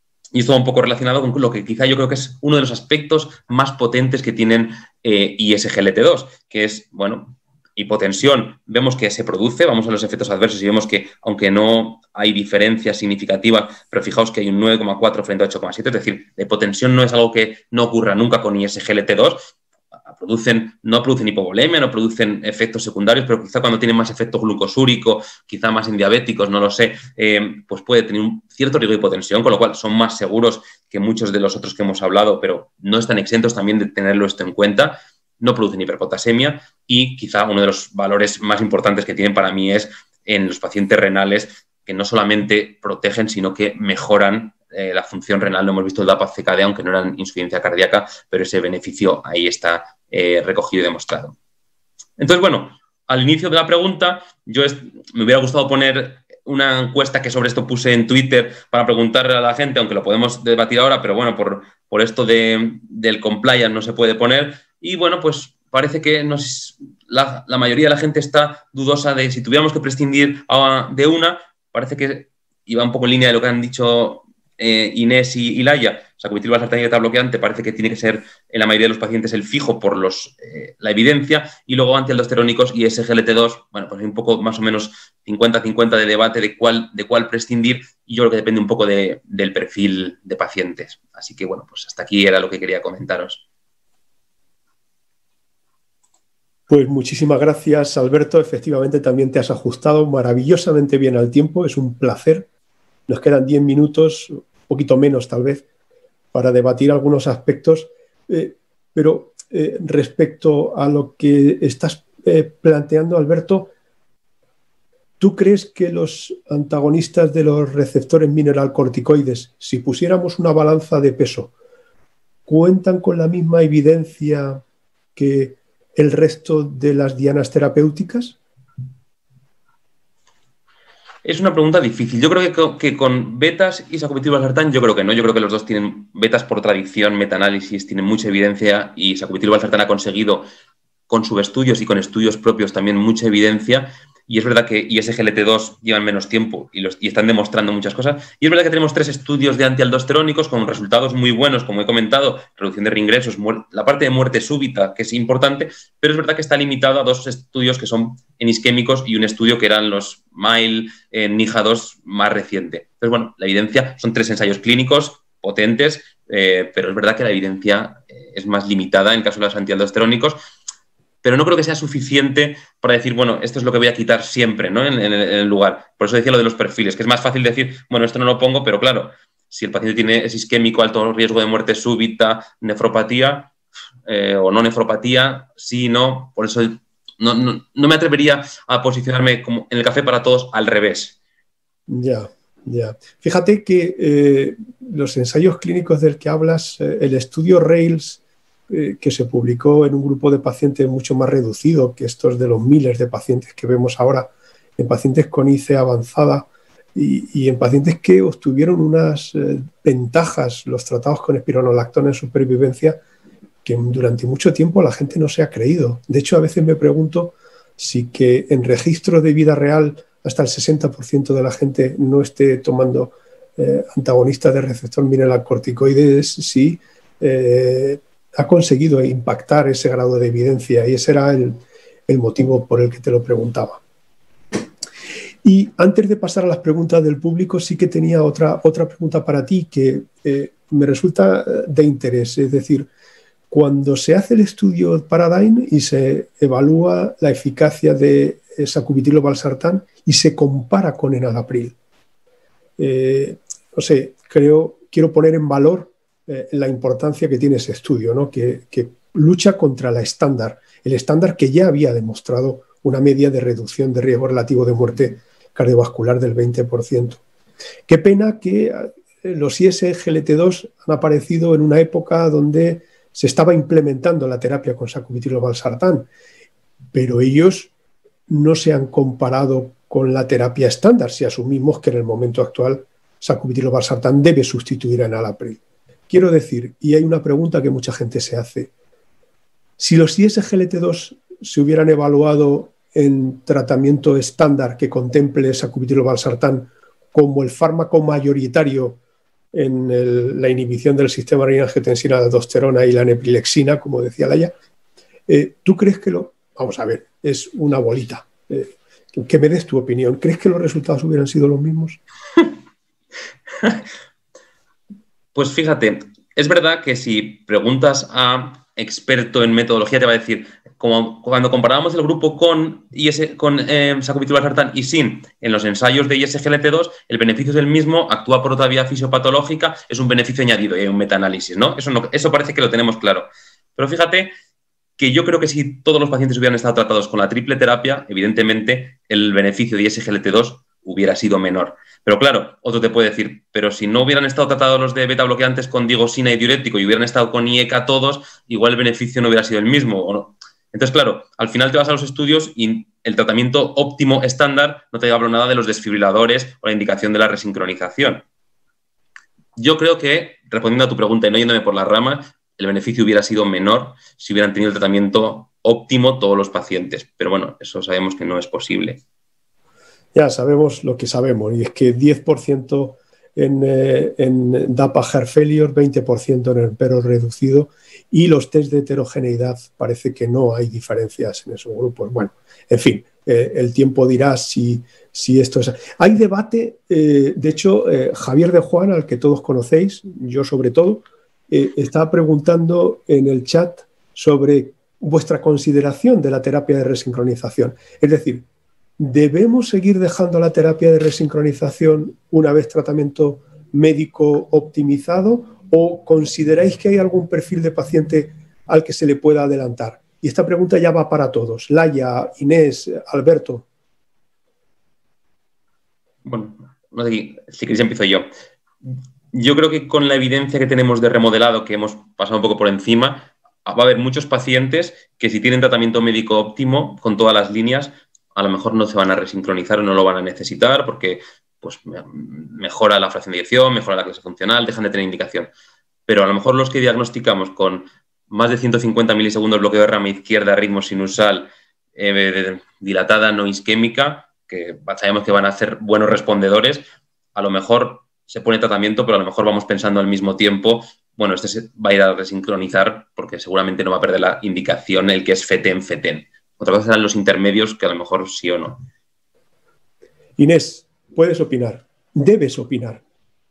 Y esto va un poco relacionado con lo que quizá yo creo que es uno de los aspectos más potentes que tienen eh, I S G L T dos, que es, bueno, hipotensión. Vemos que se produce, vamos a los efectos adversos y vemos que, aunque no hay diferencias significativas, pero fijaos que hay un nueve coma cuatro frente a ocho coma siete, es decir, la hipotensión no es algo que no ocurra nunca con I S G L T dos, producen, no producen hipovolemia, no producen efectos secundarios, pero quizá cuando tienen más efecto glucosúrico, quizá más en diabéticos, no lo sé, eh, pues puede tener un cierto riesgo de hipotensión, con lo cual son más seguros que muchos de los otros que hemos hablado, pero no están exentos también de tenerlo esto en cuenta. No producen hiperpotasemia y quizá uno de los valores más importantes que tienen para mí es en los pacientes renales, que no solamente protegen, sino que mejoran eh, la función renal. Lo hemos visto el DAPA-C K D, aunque no era insuficiencia cardíaca, pero ese beneficio ahí está eh, recogido y demostrado. Entonces, bueno, al inicio de la pregunta, yo es, me hubiera gustado poner una encuesta que sobre esto puse en Twitter para preguntarle a la gente, aunque lo podemos debatir ahora, pero bueno, por, por esto de, del compliance no se puede poner. Y bueno, pues parece que nos, la, la mayoría de la gente está dudosa de si tuviéramos que prescindir a, de una. Parece que iba un poco en línea de lo que han dicho eh, Inés y, y Laia. sacubitril valsartán y beta bloqueante parece que tiene que ser en la mayoría de los pacientes el fijo por los, eh, la evidencia, y luego antialdosterónicos y S G L T dos, bueno, pues hay un poco más o menos cincuenta cincuenta de debate de cuál, de cuál prescindir, y yo creo que depende un poco de, del perfil de pacientes. Así que, bueno, pues hasta aquí era lo que quería comentaros. Pues muchísimas gracias, Alberto. Efectivamente, también te has ajustado maravillosamente bien al tiempo. Es un placer. Nos quedan diez minutos, un poquito menos tal vez, para debatir algunos aspectos. Eh, pero eh, respecto a lo que estás eh, planteando, Alberto, ¿tú crees que los antagonistas de los receptores mineralcorticoides, si pusiéramos una balanza de peso, cuentan con la misma evidencia que el resto de las dianas terapéuticas? Es una pregunta difícil. Yo creo que con, que con betas y sacubitril valsartán, yo creo que no. Yo creo que los dos tienen, betas por tradición, metaanálisis, tienen mucha evidencia, y sacubitril valsartán ha conseguido con subestudios y con estudios propios también mucha evidencia. Y es verdad que y S G L T dos llevan menos tiempo y, los, y están demostrando muchas cosas. Y es verdad que tenemos tres estudios de antialdosterónicos con resultados muy buenos, como he comentado, reducción de reingresos, la parte de muerte súbita, que es importante, pero es verdad que está limitado a dos estudios que son en isquémicos y un estudio que eran los M I L en N I J A dos más reciente. Entonces, bueno, la evidencia son tres ensayos clínicos potentes, eh, pero es verdad que la evidencia eh, es más limitada en caso de los antialdosterónicos. Pero no creo que sea suficiente para decir, bueno, esto es lo que voy a quitar siempre, ¿no? en, en, en el lugar. Por eso decía lo de los perfiles, que es más fácil decir, bueno, esto no lo pongo, pero claro, si el paciente tiene es isquémico, alto riesgo de muerte súbita, nefropatía eh, o no nefropatía, sí, no. Por eso no, no, no me atrevería a posicionarme como en el café para todos al revés. Ya, ya. Fíjate que eh, los ensayos clínicos del que hablas, eh, el estudio RAILS, que se publicó en un grupo de pacientes mucho más reducido que estos de los miles de pacientes que vemos ahora, en pacientes con I C avanzada y, y en pacientes que obtuvieron unas eh, ventajas, los tratados con espironolactona en supervivencia, que durante mucho tiempo la gente no se ha creído. De hecho, a veces me pregunto si que en registro de vida real hasta el sesenta por ciento de la gente no esté tomando eh, antagonistas de receptor mineralcorticoides, si eh, ha conseguido impactar ese grado de evidencia, y ese era el, el motivo por el que te lo preguntaba. Y antes de pasar a las preguntas del público, sí que tenía otra, otra pregunta para ti que eh, me resulta de interés. Es decir, cuando se hace el estudio Paradigm y se evalúa la eficacia de sacubitril valsartán y se compara con enalapril, eh, no sé, creo, quiero poner en valor la importancia que tiene ese estudio, ¿no? que, que lucha contra la estándar, el estándar que ya había demostrado una media de reducción de riesgo relativo de muerte cardiovascular del veinte por ciento. Qué pena que los I S G L T dos han aparecido en una época donde se estaba implementando la terapia con sacubitril valsartán, pero ellos no se han comparado con la terapia estándar si asumimos que en el momento actual sacubitril valsartán debe sustituir a enalapril. Quiero decir, y hay una pregunta que mucha gente se hace, si los I S G L T dos se hubieran evaluado en tratamiento estándar que contemple sacubitril valsartán como el fármaco mayoritario en el, la inhibición del sistema renina-angiotensina de aldosterona y la neprilexina, como decía Laia, eh, ¿tú crees que lo...? Vamos a ver, es una bolita. Eh, que, que me des tu opinión. ¿Crees que los resultados hubieran sido los mismos? Pues fíjate, es verdad que si preguntas a experto en metodología te va a decir, como cuando comparábamos el grupo con, I S, con eh, sacubitril valsartán y sin, en los ensayos de I S G L T dos, el beneficio es el mismo, actúa por otra vía fisiopatológica, es un beneficio añadido y hay un metaanálisis, ¿no? Eso, no, eso parece que lo tenemos claro. Pero fíjate que yo creo que si todos los pacientes hubieran estado tratados con la triple terapia, evidentemente el beneficio de I S G L T dos hubiera sido menor. Pero claro, otro te puede decir, pero si no hubieran estado tratados los de beta bloqueantes con digoxina y diurético y hubieran estado con I E C A todos, igual el beneficio no hubiera sido el mismo, ¿o no? Entonces, claro, al final te vas a los estudios y el tratamiento óptimo estándar no te hablo nada de los desfibriladores o la indicación de la resincronización. Yo creo que, respondiendo a tu pregunta y no yéndome por la rama, el beneficio hubiera sido menor si hubieran tenido el tratamiento óptimo todos los pacientes. Pero bueno, eso sabemos que no es posible. Ya sabemos lo que sabemos, y es que diez por ciento en, eh, en DAPA Heart Failure, veinte por ciento en el pero reducido, y los test de heterogeneidad parece que no hay diferencias en esos grupos. Bueno, en fin, eh, el tiempo dirá si, si esto es... Hay debate, eh, de hecho, eh, Javier de Juan, al que todos conocéis, yo sobre todo, eh, está preguntando en el chat sobre vuestra consideración de la terapia de resincronización. Es decir, ¿debemos seguir dejando la terapia de resincronización una vez tratamiento médico optimizado o consideráis que hay algún perfil de paciente al que se le pueda adelantar? Y esta pregunta ya va para todos. Laia, Inés, Alberto. Bueno, no sé si queréis empiezo yo. Yo creo que con la evidencia que tenemos de remodelado, que hemos pasado un poco por encima, va a haber muchos pacientes que si tienen tratamiento médico óptimo con todas las líneas, a lo mejor no se van a resincronizar o no lo van a necesitar porque pues, mejora la fracción de eyección, mejora la clase funcional, dejan de tener indicación. Pero a lo mejor los que diagnosticamos con más de ciento cincuenta milisegundos bloqueo de rama izquierda, ritmo sinusal, eh, dilatada no isquémica, que sabemos que van a ser buenos respondedores, a lo mejor se pone tratamiento, pero a lo mejor vamos pensando al mismo tiempo, bueno, este se va a ir a resincronizar porque seguramente no va a perder la indicación el que es FETEN-FETEN. Otra cosa serán los intermedios, que a lo mejor sí o no. Inés, puedes opinar. Debes opinar.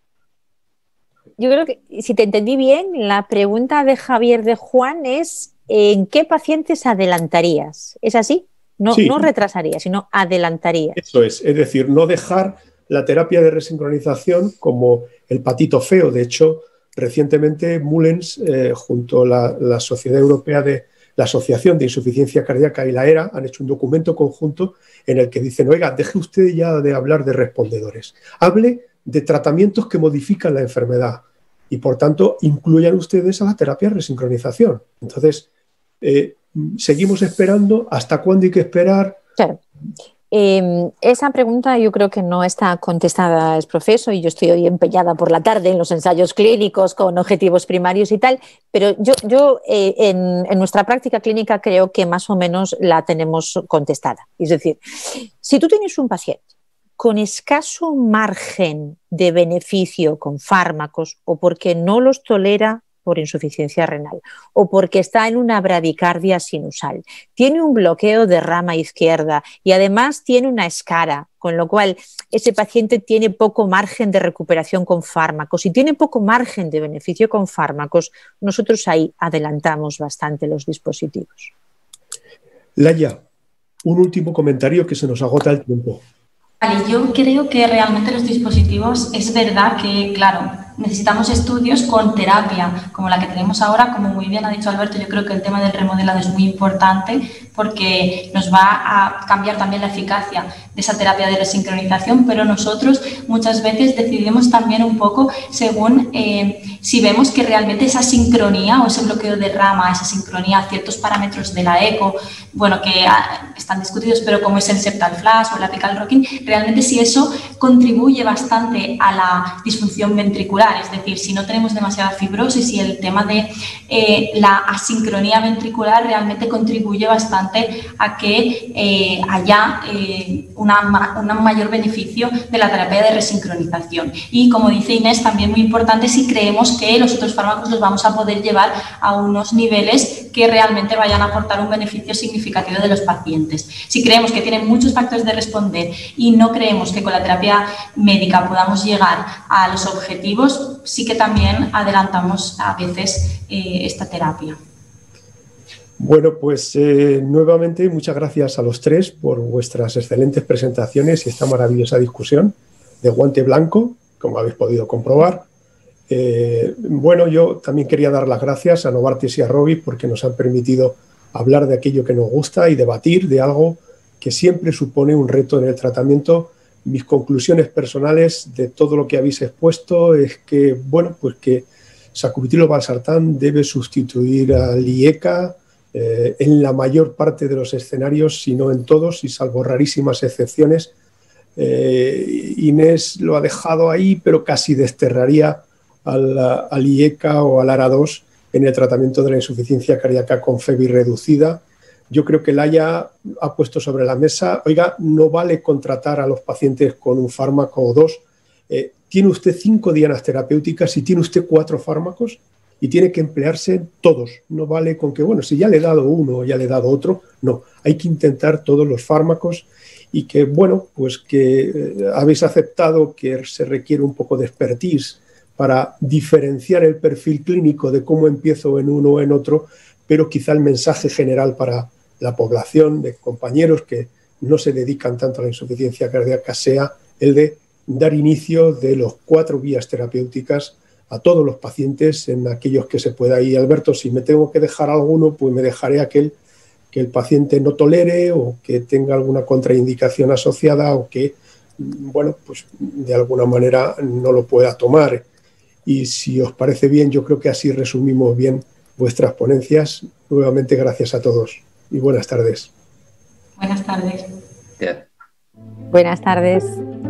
Yo creo que, si te entendí bien, la pregunta de Javier de Juan es ¿en qué pacientes adelantarías? ¿Es así? No, sí. No retrasarías, sino adelantarías. Eso es, es decir, no dejar la terapia de resincronización como el patito feo. De hecho, recientemente Mullens, eh, junto a la, la Sociedad Europea de la Asociación de Insuficiencia Cardíaca y la E R A, han hecho un documento conjunto en el que dicen, oiga, deje usted ya de hablar de respondedores. Hable de tratamientos que modifican la enfermedad y, por tanto, incluyan ustedes a la terapia de resincronización. Entonces, eh, seguimos esperando. ¿Hasta cuándo hay que esperar? Claro. Eh, esa pregunta yo creo que no está contestada es profeso y yo estoy hoy empeñada por la tarde en los ensayos clínicos con objetivos primarios y tal, pero yo, yo eh, en, en nuestra práctica clínica creo que más o menos la tenemos contestada. Es decir, si tú tienes un paciente con escaso margen de beneficio con fármacos o porque no los tolera por insuficiencia renal o porque está en una bradicardia sinusal, tiene un bloqueo de rama izquierda y además tiene una escara, con lo cual ese paciente tiene poco margen de recuperación con fármacos y tiene poco margen de beneficio con fármacos, nosotros ahí adelantamos bastante los dispositivos. Laia, un último comentario que se nos agota el tiempo. Vale, yo creo que realmente los dispositivos, es verdad que, claro, necesitamos estudios con terapia, como la que tenemos ahora, como muy bien ha dicho Alberto, yo creo que el tema del remodelado es muy importante porque nos va a cambiar también la eficacia de esa terapia de resincronización, pero nosotros muchas veces decidimos también un poco según eh, si vemos que realmente esa sincronía o ese bloqueo de rama, esa sincronía a ciertos parámetros de la eco, bueno, que ah, están discutidos, pero como es el septal flash o el apical rocking, realmente si eso contribuye bastante a la disfunción ventricular, es decir, si no tenemos demasiada fibrosis y el tema de eh, la asincronía ventricular realmente contribuye bastante a que eh, haya eh, una, un mayor beneficio de la terapia de resincronización. Y como dice Inés, también muy importante si creemos que los otros fármacos los vamos a poder llevar a unos niveles que realmente vayan a aportar un beneficio significativo de los pacientes. Si creemos que tienen muchos factores de responder y no creemos que con la terapia médica podamos llegar a los objetivos, sí que también adelantamos a veces eh, esta terapia. Bueno, pues eh, nuevamente muchas gracias a los tres por vuestras excelentes presentaciones y esta maravillosa discusión de guante blanco, como habéis podido comprobar. Eh, bueno, yo también quería dar las gracias a Novartis y a Rovi porque nos han permitido hablar de aquello que nos gusta y debatir de algo que siempre supone un reto en el tratamiento. Mis conclusiones personales de todo lo que habéis expuesto es que, bueno, pues que sacubitril/valsartán debe sustituir al I E C A eh, en la mayor parte de los escenarios, si no en todos, y salvo rarísimas excepciones. Eh, Inés lo ha dejado ahí, pero casi desterraría al, al I E C A o al A R A dos en el tratamiento de la insuficiencia cardíaca con F E B I reducida. Yo creo que Laia ha puesto sobre la mesa, oiga, no vale contratar a los pacientes con un fármaco o dos, eh, tiene usted cinco dianas terapéuticas y tiene usted cuatro fármacos y tiene que emplearse todos. No vale con que, bueno, si ya le he dado uno o ya le he dado otro, no. Hay que intentar todos los fármacos y que, bueno, pues que eh, habéis aceptado que se requiere un poco de expertise para diferenciar el perfil clínico de cómo empiezo en uno o en otro, pero quizá el mensaje general para la población de compañeros que no se dedican tanto a la insuficiencia cardíaca sea el de dar inicio de los cuatro vías terapéuticas a todos los pacientes en aquellos que se pueda. Y Alberto, si me tengo que dejar alguno, pues me dejaré aquel que el paciente no tolere o que tenga alguna contraindicación asociada o que, bueno, pues de alguna manera no lo pueda tomar. Y si os parece bien, yo creo que así resumimos bien vuestras ponencias. Nuevamente, gracias a todos y buenas tardes. Buenas tardes. Yeah. Buenas tardes.